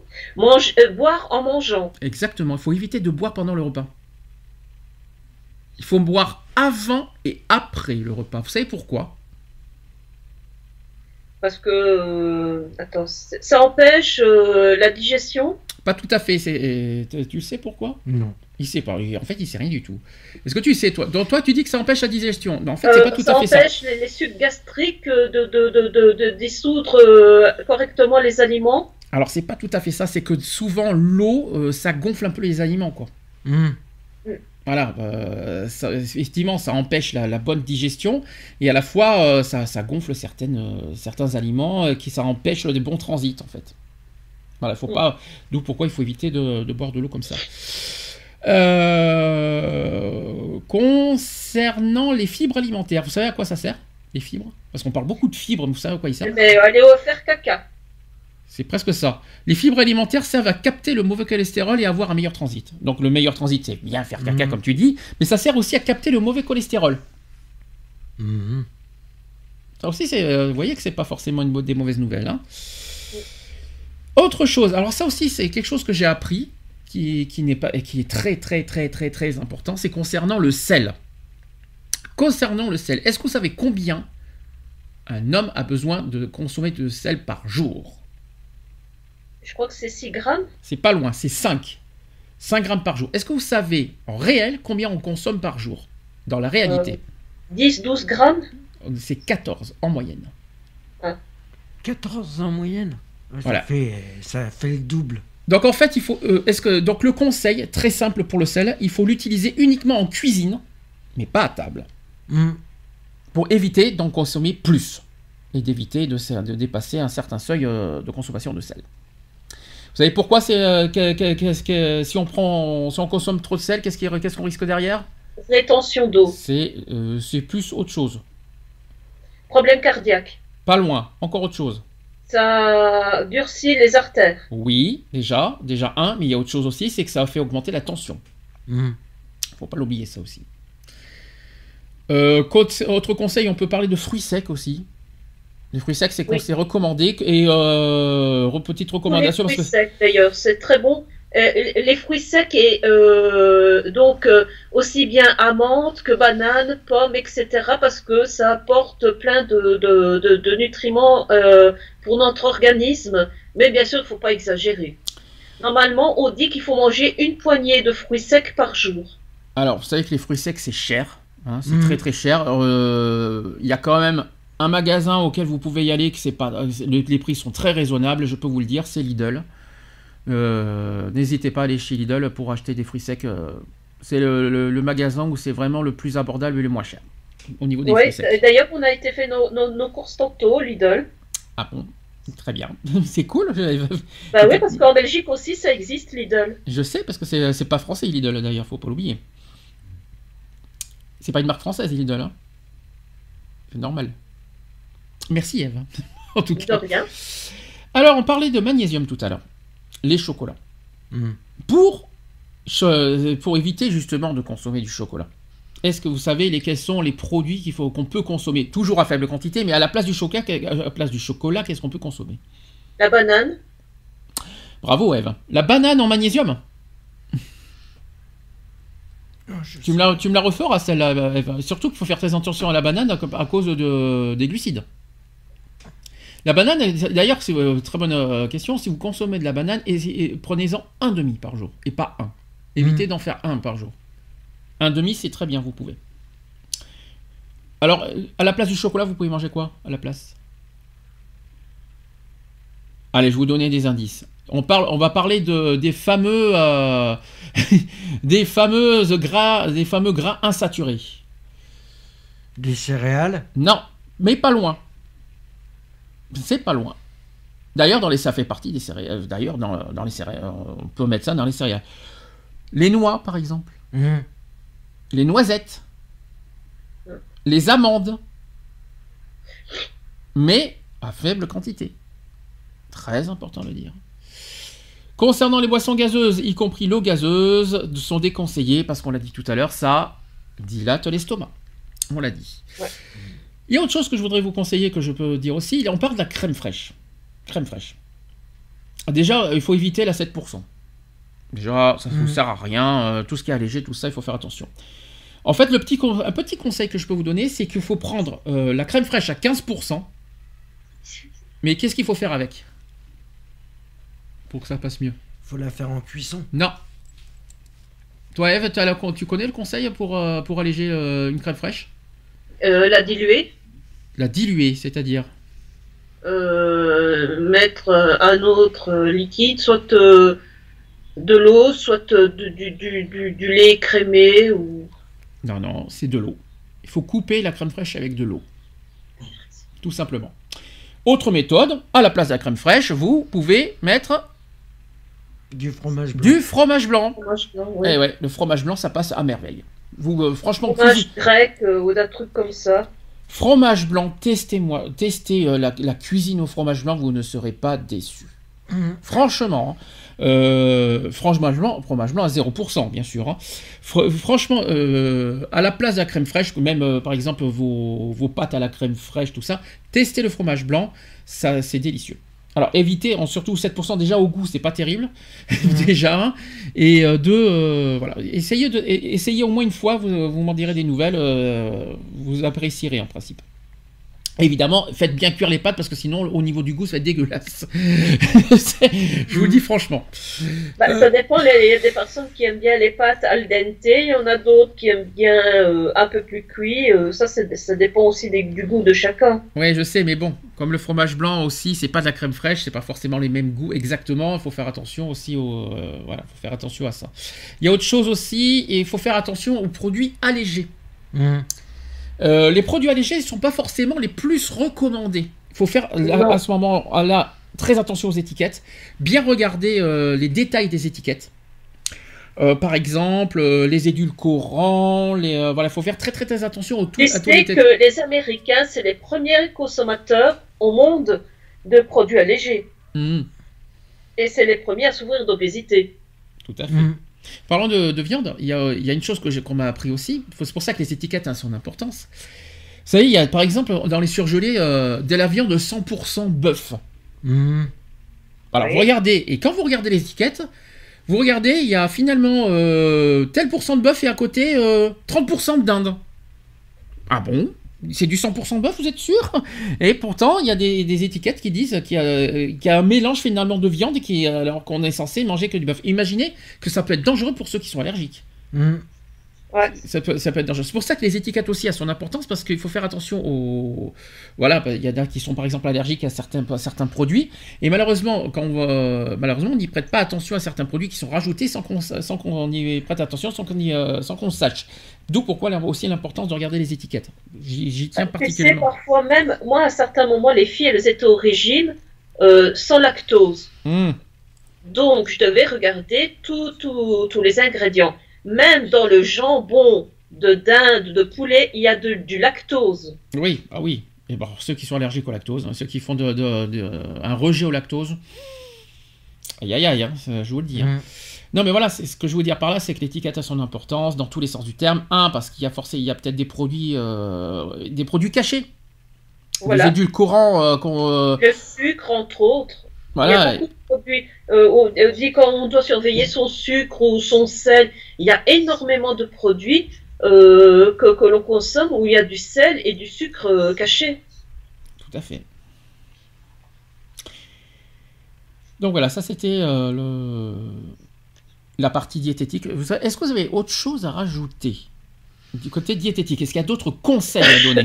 Mange, euh, boire en mangeant. Exactement, il faut éviter de boire pendant le repas. Il faut boire avant et après le repas. Vous savez pourquoi? Parce que, euh, attends, c'est- ça empêche euh, la digestion. Pas tout à fait. C'est, tu tu sais pourquoi? Non. Il sait pas. En fait, il sait rien du tout. Est-ce que tu sais, toi? Donc, toi, tu dis que ça empêche la digestion. Non, en fait, c'est Euh, pas tout ça à fait ça. empêche les, les sucs gastriques euh, de, de, de, de, de dissoudre euh, correctement les aliments. Alors, c'est pas tout à fait ça. C'est que souvent, l'eau, euh, ça gonfle un peu les aliments, quoi. Mmh. Voilà, euh, ça- effectivement, ça empêche la, la bonne digestion et à la fois, euh, ça, ça gonfle certaines, euh, certains aliments euh, qui ça empêche le bon transit en fait. Voilà, faut Mm. pas. D'où pourquoi il faut éviter de, de boire de l'eau comme ça. Euh, concernant les fibres alimentaires, vous savez à quoi ça sert, les fibres? Parce qu'on parle beaucoup de fibres, mais vous savez à quoi ils servent? Mais aller au faire caca. C'est presque ça. Les fibres alimentaires servent à capter le mauvais cholestérol et à avoir un meilleur transit. Donc le meilleur transit, c'est bien faire caca Mhm. comme tu dis, mais ça sert aussi à capter le mauvais cholestérol. Mmh. Ça aussi, c'est, euh, vous voyez que c'est pas forcément une, mau- des mauvaises nouvelles. Hein. Autre chose, alors ça aussi, c'est quelque chose que j'ai appris, qui, qui n'est pas, et qui est très très très très très important, c'est concernant le sel. Concernant le sel, est-ce que vous savez combien un homme a besoin de consommer de sel par jour? Je crois que c'est six grammes. C'est pas loin, c'est cinq. cinq grammes par jour. Est-ce que vous savez en réel combien on consomme par jour? Dans la réalité, dix douze grammes. c'est quatorze en moyenne. quatorze en moyenne. Ouais, Voilà. Ça fait, ça fait le double. Donc en fait, il faut. euh, est-ce que donc le conseil très simple pour le sel, il faut l'utiliser uniquement en cuisine, mais pas à table, Mmh. pour éviter d'en consommer plus et d'éviter de, se- de dépasser un certain seuil euh, de consommation de sel. Vous savez pourquoi c'est euh, que- que- qu'est-ce que si on prend si on consomme trop de sel, qu'est-ce qui- qu'est-ce qu'on risque derrière? Rétention d'eau. C'est euh, c'est plus autre chose. Problème cardiaque. Pas loin, encore autre chose. Ça durcit les artères. Oui, déjà, déjà un, mais il y a autre chose aussi, c'est que ça fait augmenter la tension. Mmh. Faut pas l'oublier ça aussi. Euh, côte- autre conseil, on peut parler de fruits secs aussi. Les fruits secs, c'est qu'on Oui. s'est recommandé et euh, re- petite recommandation Les parce fruits que secs d'ailleurs, c'est très bon. Euh, les fruits secs et euh, donc euh, aussi bien amandes que bananes, pommes, et cetera. Parce que ça apporte plein de, de, de, de nutriments euh, pour notre organisme. Mais bien sûr, il ne faut pas exagérer. Normalement, on dit qu'il faut manger une poignée de fruits secs par jour. alors vous savez que les fruits secs c'est cher, hein, c'est Mhm. très très cher. Euh, Il y a quand même un magasin auquel vous pouvez y aller que c'est pas les, les prix sont très raisonnables, je peux vous le dire, c'est Lidl. Euh, N'hésitez pas à aller chez Lidl pour acheter des fruits secs. euh, c'est le, le- le magasin où c'est vraiment le plus abordable et le moins cher au niveau des Ouais, fruits secs. d'ailleurs, on a été fait nos, nos, nos courses tantôt au Lidl. Ah bon, très bien. C'est cool. Je, Bah oui, parce qu'en Belgique aussi, ça existe, Lidl. je sais parce que c'est c'est pas français Lidl d'ailleurs, faut pas l'oublier. C'est pas une marque française Lidl. Hein. C'est normal. Merci Eve. En tout De cas. rien. Alors on parlait de magnésium tout à l'heure. Les chocolats. Mmh. Pour, cho- pour éviter justement de consommer du chocolat. Est-ce que vous savez les, quels sont les produits qu'il faut qu'on peut consommer toujours à faible quantité, mais à la place du chocolat, à la place du chocolat, qu'est-ce qu'on peut consommer? La banane. Bravo Eve. La banane en magnésium. Oh, je Tu me la, tu me la referas celle-là, Eve. Surtout qu'il faut faire très attention à la banane à, à cause de, des glucides. La banane, d'ailleurs, c'est une très bonne euh, question. Si vous consommez de la banane, et, et prenez-en un demi par jour et pas un. Évitez Mm. d'en faire un par jour. Un demi, c'est très bien, vous pouvez. Alors, euh, à la place du chocolat, vous pouvez manger quoi à la place? Allez, je vais vous donner des indices. On, parle, on va parler de, des fameux, euh, des fameuses gras, des fameux gras insaturés. Des céréales. Non, mais pas loin. C'est pas loin. D'ailleurs, dans les, ça fait partie des céréales. D'ailleurs, dans, dans les céréales, on peut mettre ça dans les céréales. Les noix, par exemple. Mmh. Les noisettes. Les amandes. Mais à faible quantité. Très important de le dire. Concernant les boissons gazeuses, y compris l'eau gazeuse, sont déconseillées parce qu'on l'a dit tout à l'heure, ça dilate l'estomac. On l'a dit. Ouais. Il y a autre chose que je voudrais vous conseiller, que je peux dire aussi. On parle de la crème fraîche. Crème fraîche. Déjà, il faut éviter la sept pour cent. Déjà, ça ne vous Mhm. sert à rien. Euh, tout ce qui est allégé, tout ça, il faut faire attention. En fait, le petit con- un petit conseil que je peux vous donner, c'est qu'il faut prendre euh, la crème fraîche à quinze pour cent. Mais qu'est-ce qu'il faut faire avec pour que ça passe mieux? Faut la faire en cuisson. Non. Toi, Eve, t'as la- tu connais le conseil pour, euh, pour alléger euh, une crème fraîche? Euh, la diluer, La diluer, c'est-à-dire? euh, mettre euh, un autre euh, liquide, soit euh, de l'eau, soit euh, du, du, du, du- du lait écrémé ou. Non, non, c'est de l'eau. Il faut couper la crème fraîche avec de l'eau. Tout simplement. Autre méthode, à la place de la crème fraîche, vous pouvez mettre Du fromage blanc. du fromage blanc. Fromage blanc, Eh ouais. ouais, le fromage blanc, ça passe à merveille. Vous, euh, franchement, Fromage cuisine- grec euh, ou d'un truc comme ça. fromage blanc, testez-moi, testez euh, la, la cuisine au fromage blanc, vous ne serez pas déçus. Mhm. Franchement, hein, euh, fromage blanc, fromage blanc à zéro pour cent, bien sûr. Hein. Fr- franchement, euh, à la place de la crème fraîche, même euh, par exemple vos, vos pâtes à la crème fraîche, tout ça, testez le fromage blanc, ça c'est délicieux. Alors évitez, en surtout sept pour cent déjà au goût, c'est pas terrible, déjà. Hein. Et euh, deux, euh, voilà, essayez, de, e- essayez au moins une fois, vous, vous m'en direz des nouvelles, euh, vous apprécierez en principe. Évidemment, faites bien cuire les pâtes parce que sinon, au niveau du goût, ça va être dégueulasse. C'est- je vous le dis franchement. Bah, Euh. Ça dépend, les- il y a des personnes qui aiment bien les pâtes al dente, il y en a d'autres qui aiment bien euh, un peu plus cuit. euh, ça, c'est- ça dépend aussi des- du goût de chacun. Ouais, je sais, mais bon, comme le fromage blanc aussi, c'est pas de la crème fraîche, c'est pas forcément les mêmes goûts exactement. Il faut faire attention aussi au, euh, voilà, faut faire attention à ça. Il y a autre chose aussi, et il faut faire attention aux produits allégés. Mhm. Euh, les produits allégés ne sont pas forcément les plus recommandés. Il faut faire là, Non. à ce moment-là très attention aux étiquettes, bien regarder euh, les détails des étiquettes. Euh, par exemple, euh, les édulcorants, les, euh, voilà, il faut faire très très très attention aux tout, Tu à tous les sais détails. que les Américains, c'est les premiers consommateurs au monde de produits allégés. Mmh, Et c'est les premiers à souffrir d'obésité. tout à fait. Mhm. Parlant de, de viande, il y a, il y a une chose que j'ai- qu'on m'a appris aussi. Faut- C'est pour ça que les étiquettes hein, sont d'importance. Vous savez, il y a par exemple dans les surgelés euh, de la viande de cent pour cent bœuf. Mhm. Alors Oui. vous regardez, et quand vous regardez les étiquettes, vous regardez, il y a finalement euh, tel pourcent de bœuf et à côté euh, trente pour cent de dinde. Ah bon? C'est du cent pour cent bœuf, vous êtes sûr? Et pourtant, il y a des, des étiquettes qui disent qu'il y, a, qu'il y a un mélange finalement de viande et qui, alors qu'on est censé manger que du bœuf. Imaginez que ça peut être dangereux pour ceux qui sont allergiques. Mhm. Ouais. Ça peut, ça peut être dangereux. C'est pour ça que les étiquettes aussi ont son importance parce qu'il faut faire attention aux. Voilà, il y en a qui sont par exemple allergiques à certains, à certains produits et malheureusement, quand on va- malheureusement, on n'y prête pas attention à certains produits qui sont rajoutés sans qu'on, sans qu'on y prête attention, sans qu'on, y, euh, sans qu'on sache. D'où pourquoi là, aussi l'importance de regarder les étiquettes. J'y, j'y tiens Tu sais, particulièrement. parfois même, moi, à certains moments, les filles, elles étaient au régime euh, sans lactose. Mmh. Donc, je devais regarder tous tous- tous les ingrédients. Même dans le jambon de dinde, de poulet, il y a de- du lactose. Oui, ah oui. Et bon, ceux qui sont allergiques au lactose, hein, ceux qui font de, de- de- un rejet au lactose, aïe aïe aïe, hein, ça, je vous le dis. hein. Mhm. Non mais voilà, c'est ce que je veux dire par là, c'est que l'étiquette a son importance dans tous les sens du terme. Un, parce qu'il y a forcément, il y a peut-être des produits, euh, des produits cachés, Voilà. des édulcorants euh, qu'on, euh, Le sucre, entre autres. Il y voilà. a beaucoup de produits. Euh, on on dit quand on doit surveiller son sucre ou son sel, il y a énormément de produits euh, que, que l'on consomme où il y a du sel et du sucre euh, caché. Tout à fait. Donc voilà, ça c'était euh, le... la partie diététique. Vous avez- Est-ce que vous avez autre chose à rajouter du côté diététique? Est-ce qu'il y a d'autres conseils à donner?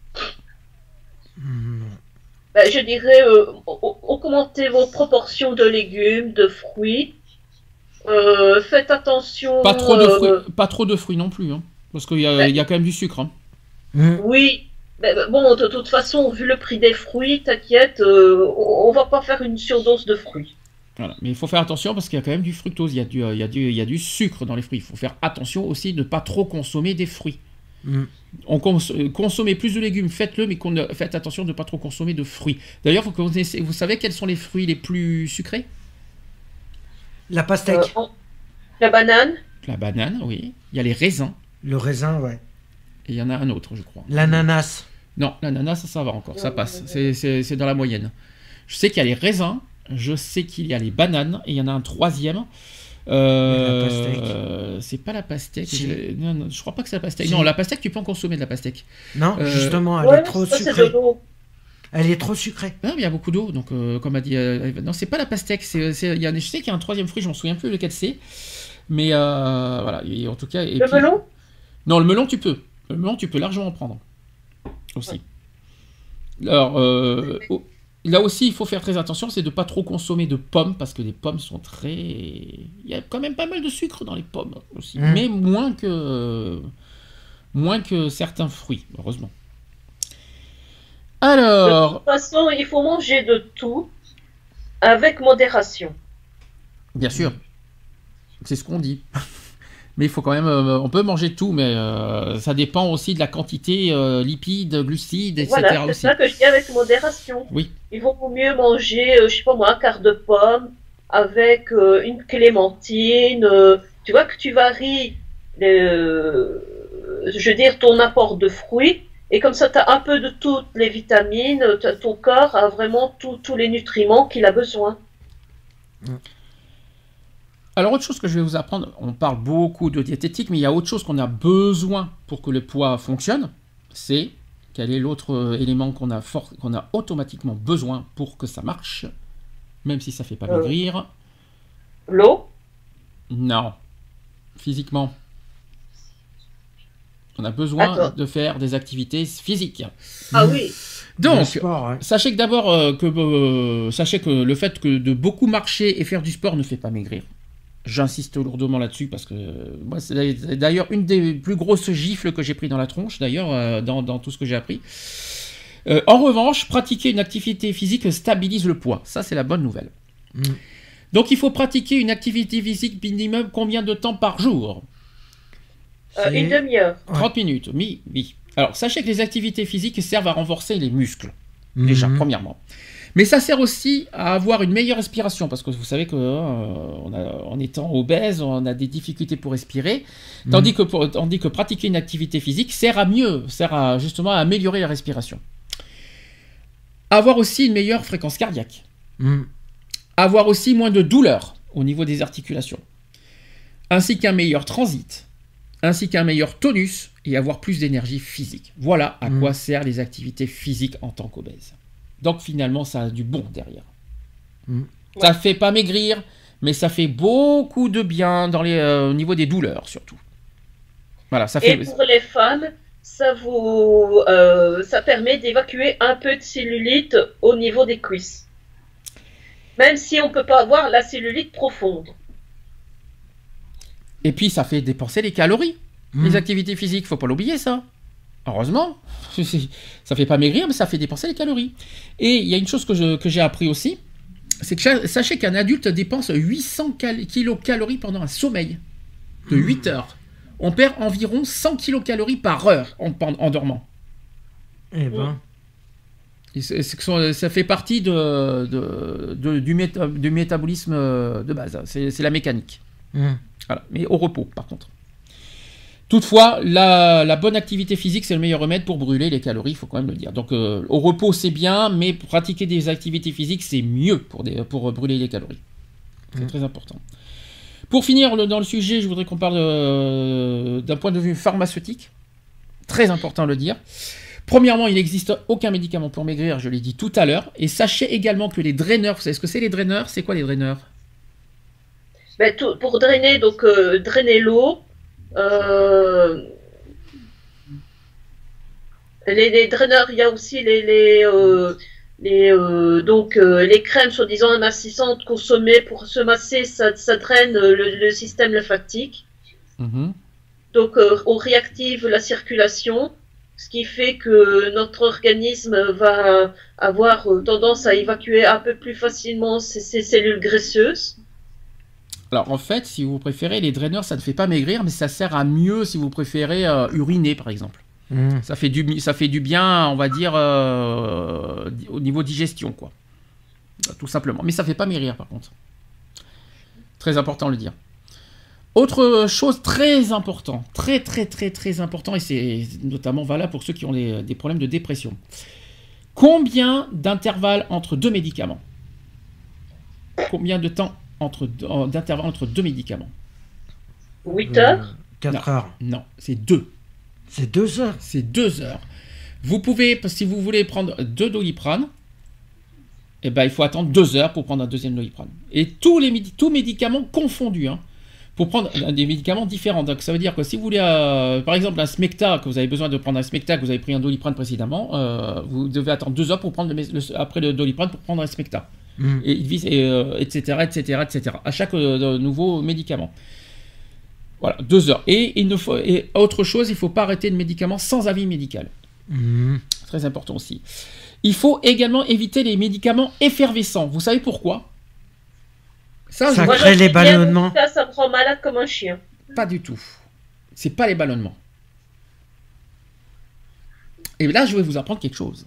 Mhm. Ben, je dirais, euh, au- augmentez vos proportions de légumes, de fruits. Euh, faites attention. Pas trop de euh, fruits, pas trop de fruits non plus, hein, parce qu'il y, a- il y a quand même du sucre. hein. Mhm. Oui. Ben, ben, bon, de toute façon, vu le prix des fruits, t'inquiète, euh, on, on va pas faire une surdose de fruits. Voilà. Mais il faut faire attention parce qu'il y a quand même du fructose, il y a du, euh, il y a du, il y a du sucre dans les fruits. Il faut faire attention aussi de ne pas trop consommer des fruits. Mhm. On cons- euh, consommez plus de légumes, faites-le, mais qu'on- faites attention de ne pas trop consommer de fruits. D'ailleurs, vous, connaissez- vous savez quels sont les fruits les plus sucrés? La Euh, pastèque, en- La banane, La banane, oui. Il y a les raisins, le raisin, ouais. et il y en a un autre, je crois. L'ananas. Non, l'ananas, ça, ça va encore, ça Non, passe. non, non. C'est- C'est c'est dans la moyenne. Je sais qu'il y a les raisins, je sais qu'il y a les bananes, et il y en a un troisième. Euh, la pastèque. euh, c'est pas la pastèque. Si. Je... Non, non, je crois pas que c'est la pastèque. Si. Non, la pastèque, tu peux en consommer de la pastèque. Non, Euh, justement, elle Ouais, est trop ça, c'est de sucrée. l'eau. Elle est trop sucrée. Non, il y a beaucoup d'eau, donc euh, comme a dit. Euh, non, c'est pas la pastèque. C'est, c'est, il y a, je sais qu'il y a un troisième fruit, je m'en souviens plus lequel c'est. Mais euh, voilà, et en tout cas. Et Le puis- melon? Non, le melon, tu peux. Le melon, tu peux largement en prendre. Aussi. Alors, euh, oh, là aussi, il faut faire très attention, c'est de ne pas trop consommer de pommes, parce que les pommes sont très... Il y a quand même pas mal de sucre dans les pommes aussi, Mmh. mais moins que... moins que certains fruits, heureusement. De Alors, toute façon, il faut manger de tout avec modération. bien sûr, c'est ce qu'on dit. Mais il faut quand même... euh, on peut manger tout, mais euh, ça dépend aussi de la quantité euh, lipides, glucides, et cetera. Voilà, c'est aussi. ça que je dis avec modération. Oui. Il vaut mieux manger, euh, je sais pas moi, un quart de pomme avec euh, une clémentine. euh, tu vois que tu varies, le- je veux dire, ton apport de fruits. Et comme ça, tu as un peu de toutes les vitamines. t'as- Ton corps a vraiment tout- tous les nutriments qu'il a besoin. Alors, autre chose que je vais vous apprendre, on parle beaucoup de diététique, mais il y a autre chose qu'on a besoin pour que le poids fonctionne, c'est quel est l'autre euh, élément qu'on a, fort, qu'on a automatiquement besoin pour que ça marche, même si ça ne fait pas Euh. maigrir. L'eau, Non, physiquement. On a besoin Attends. de faire des activités physiques. ah oui, Le Donc, sport, ouais. sachez que d'abord, euh, que, euh, sachez que le fait que de beaucoup marcher et faire du sport ne fait pas maigrir. J'insiste lourdement là-dessus parce que euh, moi, c'est d'ailleurs une des plus grosses gifles que j'ai pris dans la tronche, d'ailleurs, euh, dans, dans tout ce que j'ai appris. Euh, en revanche, pratiquer une activité physique stabilise le poids. Ça, c'est la bonne nouvelle. Mm. Donc, il faut pratiquer une activité physique minimum combien de temps par jour? euh, C'est- une demi-heure. Ouais. trente minutes, oui, oui. Alors, sachez que les activités physiques servent à renforcer les muscles. Déjà, Mhm. premièrement. Mais ça sert aussi à avoir une meilleure respiration, parce que vous savez que euh, on a- en étant obèse, on a des difficultés pour respirer, tandis, que pour- tandis que pratiquer une activité physique sert à mieux, sert à, justement à améliorer la respiration. Avoir aussi une meilleure fréquence cardiaque. Mm. Avoir aussi moins de douleur au niveau des articulations. Ainsi qu'un meilleur transit, ainsi qu'un meilleur tonus, et avoir plus d'énergie physique. Voilà à Mm. quoi servent les activités physiques en tant qu'obèse. Donc finalement, ça a du bon derrière. Mm. Ça fait pas maigrir, mais ça fait beaucoup de bien dans les, euh, au niveau des douleurs surtout. Voilà, ça fait... Et pour les femmes, ça vous, euh, ça permet d'évacuer un peu de cellulite au niveau des cuisses. Même si on peut pas avoir la cellulite profonde. Et puis ça fait dépenser les calories. Mm. Les activités physiques, faut pas l'oublier ça. Heureusement, ça fait pas maigrir, mais ça fait dépenser les calories. Et il y a une chose que, je- que j'ai appris aussi, c'est que cha- sachez qu'un adulte dépense huit cents cal- kilocalories pendant un sommeil de huit heures. On perd environ cent kilocalories par heure en, en- en dormant. Eh ben. Et c'est- c'est que son- ça fait partie de, de- de- du, méta- du métabolisme euh, de base. C'est c'est la mécanique. Mm. Voilà. Mais au repos, par contre. Toutefois, la, la bonne activité physique, c'est le meilleur remède pour brûler les calories, il faut quand même le dire. Donc, euh, au repos, c'est bien, mais pratiquer des activités physiques, c'est mieux pour, des, pour brûler les calories. C'est Mmh. très important. Pour finir le- dans le sujet, je voudrais qu'on parle euh, d'un point de vue pharmaceutique. Très important de le dire. Premièrement, il n'existe aucun médicament pour maigrir, je l'ai dit tout à l'heure. Et sachez également que les draineurs, vous savez ce que c'est les draineurs? C'est quoi les draineurs? Ben, tout- pour drainer, donc euh, drainer l'eau, euh, les, les draineurs, il y a aussi les, les, euh, les, euh, donc, euh, les crèmes soi-disant amincissantes consommées pour se masser, ça, ça draine le, le système lymphatique. Mhm. Donc euh, on réactive la circulation, ce qui fait que notre organisme va avoir euh, tendance à évacuer un peu plus facilement ces, ces cellules graisseuses. Alors en fait, si vous préférez, les draineurs, ça ne fait pas maigrir, mais ça sert à mieux si vous préférez euh, uriner, par exemple. Mm. Ça fait du, ça fait du bien, on va dire, euh, di- au niveau digestion, quoi. Tout simplement. Mais ça fait pas maigrir, par contre. Très important de le dire. Autre chose très important, très très très très important, et c'est notamment valable pour ceux qui ont des, des problèmes de dépression. Combien d'intervalles entre deux médicaments? Combien de temps entre deux- en- d'intervalle entre deux médicaments. huit heures. quatre Non. heures. Non, c'est deux. C'est deux heures. C'est deux heures. Vous pouvez, si vous voulez prendre deux Doliprane, eh ben, il faut attendre deux heures pour prendre un deuxième Doliprane. Et tous les médi- tous médicaments confondus, hein, pour prendre des médicaments différents. Donc ça veut dire que si vous voulez, euh, par exemple, un Smecta, que vous avez besoin de prendre un Smecta, que vous avez pris un Doliprane précédemment, euh, vous devez attendre deux heures pour prendre le, le- après le Doliprane pour prendre un Smecta. Mm. Et il vise, et, euh, et cetera, et cetera, et cetera. À chaque euh, nouveau médicament. Voilà, deux heures. Et il ne faut, et autre chose, il ne faut pas arrêter de médicaments sans avis médical. Mm. Très important aussi. Il faut également éviter les médicaments effervescents. Vous savez pourquoi? Ça, Ça je- Moi, crée j'en les sais bien, ballonnements. Ça, ça me rend malade comme un chien. pas du tout. C'est pas les ballonnements. Et là, je vais vous apprendre quelque chose.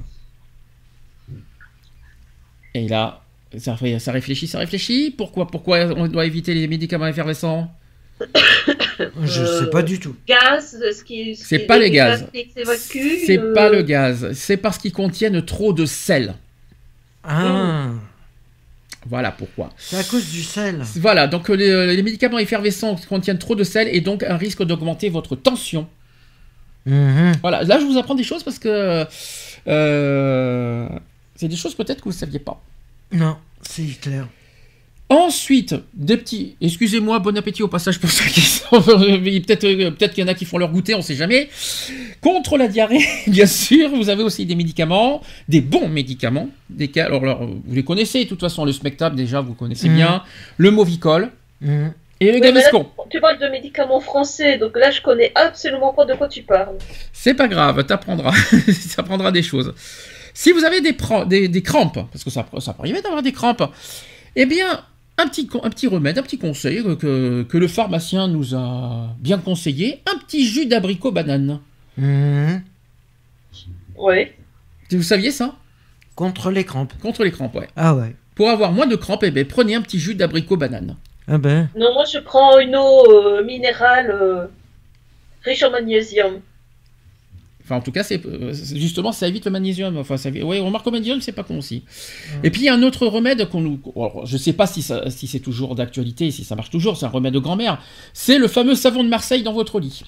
Et là, ça, fait- ça réfléchit, ça réfléchit. Pourquoi, pourquoi on doit éviter les médicaments effervescents? Je Euh, sais pas du tout. Gaz, ce qui. ce C'est qui- pas les gaz. qui s'évacue, C'est euh, pas le gaz. C'est parce qu'ils contiennent trop de sel. Ah, Voilà pourquoi. c'est à cause du sel. Voilà, donc euh, les, les médicaments effervescents contiennent trop de sel et donc un risque d'augmenter votre tension. Mhm. Voilà, là je vous apprends des choses parce que euh, c'est des choses peut-être que vous ne saviez pas. Non, c'est Hitler. Ensuite, des petits, excusez-moi, bon appétit au passage pour ceux qui sont, peut-être euh, peut-être qu'il y en a qui font leur goûter, on ne sait jamais. Contre la diarrhée, bien sûr, vous avez aussi des médicaments, des bons médicaments, des cas, alors, alors, vous les connaissez, de toute façon, le Smectab, déjà, vous connaissez Mhm. bien, le Movicol Mhm. et le Oui, mais là, Gaviscon. tu parles de médicaments français, donc là, je connais absolument pas de quoi tu parles. C'est pas grave, t'apprendras, t'apprendras des choses. Si vous avez des, pr- des, des crampes, parce que ça, ça peut arriver d'avoir des crampes, eh bien, un petit, con- un petit remède, un petit conseil que, que, que le pharmacien nous a bien conseillé, un petit jus d'abricot banane. Mhm. Oui. Vous saviez ça? Contre les crampes. Contre les crampes, ouais. Ah ouais. Pour avoir moins de crampes, eh ben, prenez un petit jus d'abricot banane. Ah ben. Non, moi, je prends une eau euh, minérale euh, riche en magnésium. Enfin, en tout cas, c'est euh, c'est- justement, ça évite le magnésium. Enfin, ça, évite- ouais, on remarque au magnésium, c'est pas con aussi. Et puis, il y a un autre remède qu'on nous. Alors, je sais pas si, ça- si c'est toujours d'actualité, si ça marche toujours, c'est un remède de grand-mère. C'est le fameux savon de Marseille dans votre lit.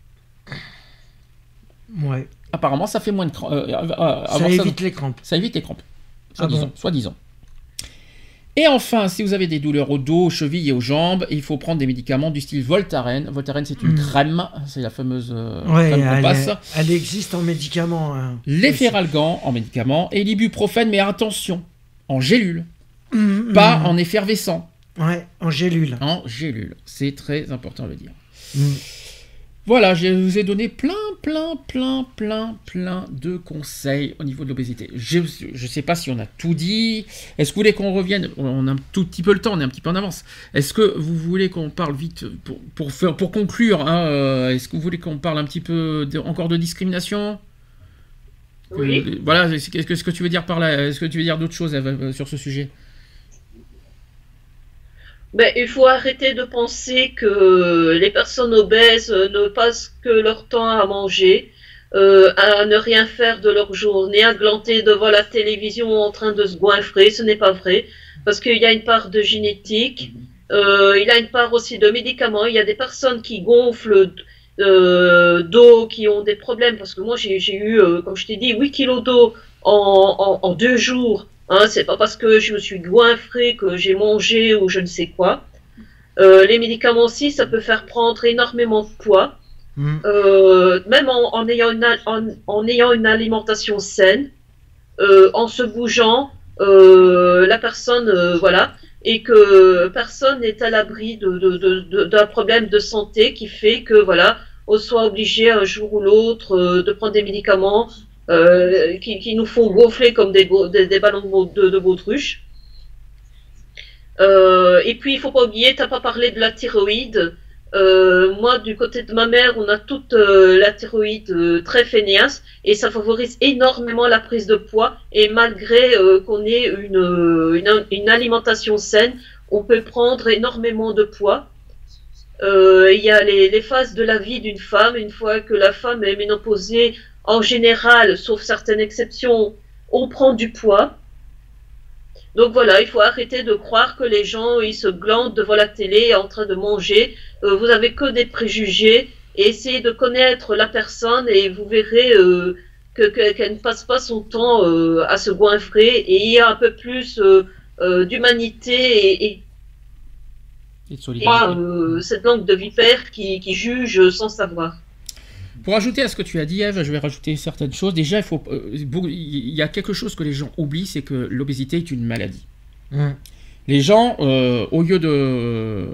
Ouais. Apparemment, ça fait moins de crampes. Euh, euh, euh, Ça avoir évite les crampes. ça évite les crampes. Ah Soi-disant. bon. Soi-disant. Et enfin, si vous avez des douleurs au dos, aux chevilles et aux jambes, il faut prendre des médicaments du style Voltaren. Voltaren, c'est une Mm. crème. C'est la fameuse euh, Ouais, crème qu'on elle, passe. elle existe en médicaments. hein. L'efferalgan en médicaments et l'ibuprofène, mais attention, en gélule, Mhm. pas en effervescent, Ouais, en gélule. en gélule. C'est très important de le dire. Mhm. Voilà, je vous ai donné plein, plein, plein, plein, plein de conseils au niveau de l'obésité. Je ne sais pas si on a tout dit. Est-ce que vous voulez qu'on revienne? On a un tout petit peu le temps, on est un petit peu en avance. Est-ce que vous voulez qu'on parle vite pour, pour, faire, pour conclure hein, euh, est-ce que vous voulez qu'on parle un petit peu de- encore de discrimination? Oui. Euh, voilà, est-ce que, est-ce que tu veux dire par là? Est-ce que tu veux dire d'autres choses euh, sur ce sujet? Ben, il faut arrêter de penser que les personnes obèses euh, ne passent que leur temps à manger, euh, à ne rien faire de leur journée, à glanter devant la télévision en train de se goinfrer. Ce n'est pas vrai, parce qu'il y a une part de génétique, euh, il y a une part aussi de médicaments. Il y a des personnes qui gonflent euh, d'eau, qui ont des problèmes, parce que moi j'ai j'ai eu, euh, comme je t'ai dit, huit kilos d'eau en, en, en deux jours. Hein, c'est pas parce que je me suis goinfré que j'ai mangé ou je ne sais quoi. Euh, les médicaments aussi, ça peut faire prendre énormément de poids. Mhm. Euh, même en, en, ayant une, en, en ayant une alimentation saine, euh, en se bougeant, euh, la personne, euh, voilà, et que personne n'est à l'abri de, de, de, de, d'un problème de santé qui fait que, voilà, on soit obligé un jour ou l'autre euh, de prendre des médicaments Euh, qui, qui nous font gonfler comme des, des, des ballons de, de, de baudruche. Euh, et puis, il faut pas oublier, t'as pas parlé de la thyroïde. Euh, moi, du côté de ma mère, on a toute euh, la thyroïde euh, très fainéante et ça favorise énormément la prise de poids. Et malgré euh, qu'on ait une, une, une alimentation saine, on peut prendre énormément de poids. Euh, il y a les, les phases de la vie d'une femme. Une fois que la femme est ménopausée, en général, sauf certaines exceptions, on prend du poids. Donc voilà, il faut arrêter de croire que les gens, ils se glandent devant la télé en train de manger. Euh, vous avez que des préjugés et essayez de connaître la personne et vous verrez euh, que, que, qu'elle ne passe pas son temps euh, à se goinfrer et il y a un peu plus euh, euh, d'humanité et, et, et de solidarité. pas euh, cette langue de vipère qui, qui juge sans savoir. Pour ajouter à ce que tu as dit, Ève, je vais rajouter certaines choses. Déjà, il faut, euh, il y a quelque chose que les gens oublient, c'est que l'obésité est une maladie. Mmh. Les gens, euh, au lieu de... Euh,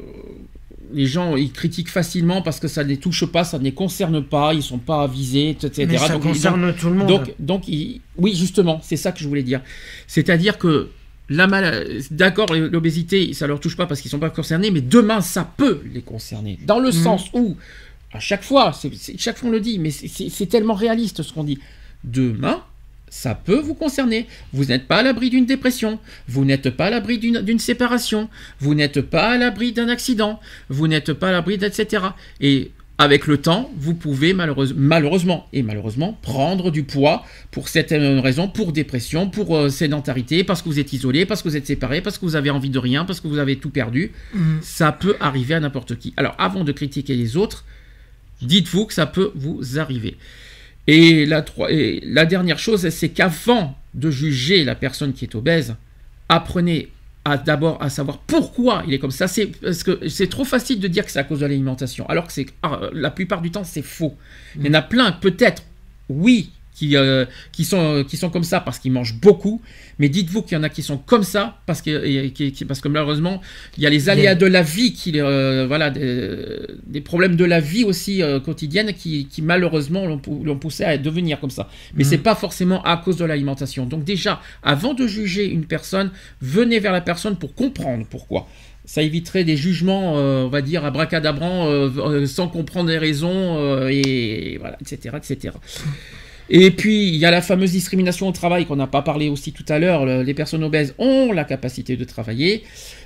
les gens, ils critiquent facilement parce que ça ne les touche pas, ça ne les concerne pas, ils ne sont pas avisés, et cetera. Mais ça donc, concerne donc, tout le monde. Donc, donc ils, oui, justement, c'est ça que je voulais dire. C'est-à-dire que la mal... d'accord, l'obésité, ça ne leur touche pas parce qu'ils ne sont pas concernés, mais demain, ça peut les concerner. Dans le mmh. sens où... À chaque fois, c'est, c'est, chaque fois on le dit, mais c'est, c'est, c'est tellement réaliste ce qu'on dit. Demain, ça peut vous concerner. Vous n'êtes pas à l'abri d'une dépression, vous n'êtes pas à l'abri d'une, d'une séparation, vous n'êtes pas à l'abri d'un accident, vous n'êtes pas à l'abri, et cetera. Et avec le temps, vous pouvez malheureuse, malheureusement et malheureusement prendre du poids pour certaines raisons, pour dépression, pour euh, sédentarité, parce que vous êtes isolé, parce que vous êtes séparé, parce que vous avez envie de rien, parce que vous avez tout perdu. Mmh. Ça peut arriver à n'importe qui. Alors avant de critiquer les autres, dites-vous que ça peut vous arriver. Et la, et la dernière chose, c'est qu'avant de juger la personne qui est obèse, apprenez à, d'abord à savoir pourquoi il est comme ça. C'est, parce que c'est trop facile de dire que c'est à cause de l'alimentation, alors que c'est, ah, la plupart du temps, c'est faux. Mmh. Il y en a plein, peut-être, oui, qui, euh, qui, sont, qui sont comme ça parce qu'ils mangent beaucoup, mais dites-vous qu'il y en a qui sont comme ça parce que, et, qui, parce que malheureusement, il y a les aléas de la vie, qui, euh, voilà, des, des problèmes de la vie aussi euh, quotidienne qui, qui malheureusement l'ont, l'ont poussé à devenir comme ça. Mais mmh. c'est pas forcément à cause de l'alimentation. Donc déjà, avant de juger une personne, venez vers la personne pour comprendre pourquoi. Ça éviterait des jugements, euh, on va dire, abracadabrants, euh, euh, sans comprendre les raisons, euh, et voilà, et cetera, et cetera. Et puis, il y a la fameuse discrimination au travail qu'on n'a pas parlé aussi tout à l'heure. Les personnes obèses ont la capacité de travailler.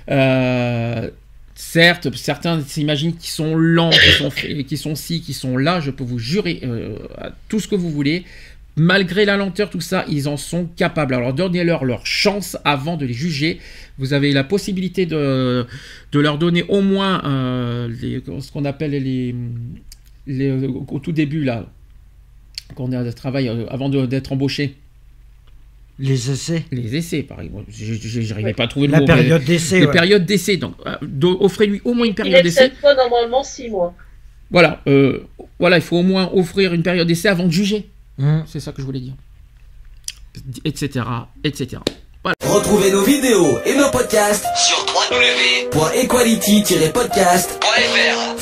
Euh, certes, certains s'imaginent qu'ils sont lents, qu'ils sont, qu'ils sont ci, qu'ils sont là. Je peux vous jurer euh, tout ce que vous voulez. Malgré la lenteur, tout ça, ils en sont capables. Alors, donnez-leur leur chance avant de les juger. Vous avez la possibilité de, de leur donner au moins euh, les, ce qu'on appelle les, les... Au tout début, là, qu'on a de travail euh, avant de, d'être embauché. Les essais. Les essais, par exemple. J'arrivais ouais. pas à trouver le la mot. La période d'essai. Les ouais. périodes d'essai. Donc, euh, offrez-lui au moins une période il d'essai. Il pas normalement six mois. Voilà, euh, voilà, il faut au moins offrir une période d'essai avant de juger. Mmh. C'est ça que je voulais dire. Etc. Etc. Voilà. Retrouvez nos vidéos et nos podcasts sur w w w point equality tiret podcast point f r.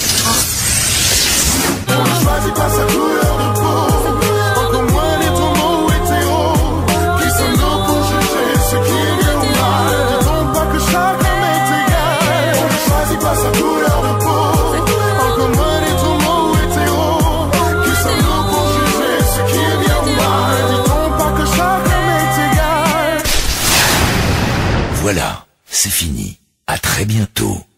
Choisis pas sa couleur de peau, encore moins les tourments hétéros. Qui sommes-nous pour juger ce qui est bien ou mal? Dit-on pas que chacun est égal? On ne choisit pas sa couleur de peau, encore moins les tourments hétéros. Qui sommes-nous pour juger ce qui est bien ou mal? Dit-on pas que chacun est égal? Voilà, c'est fini. À très bientôt.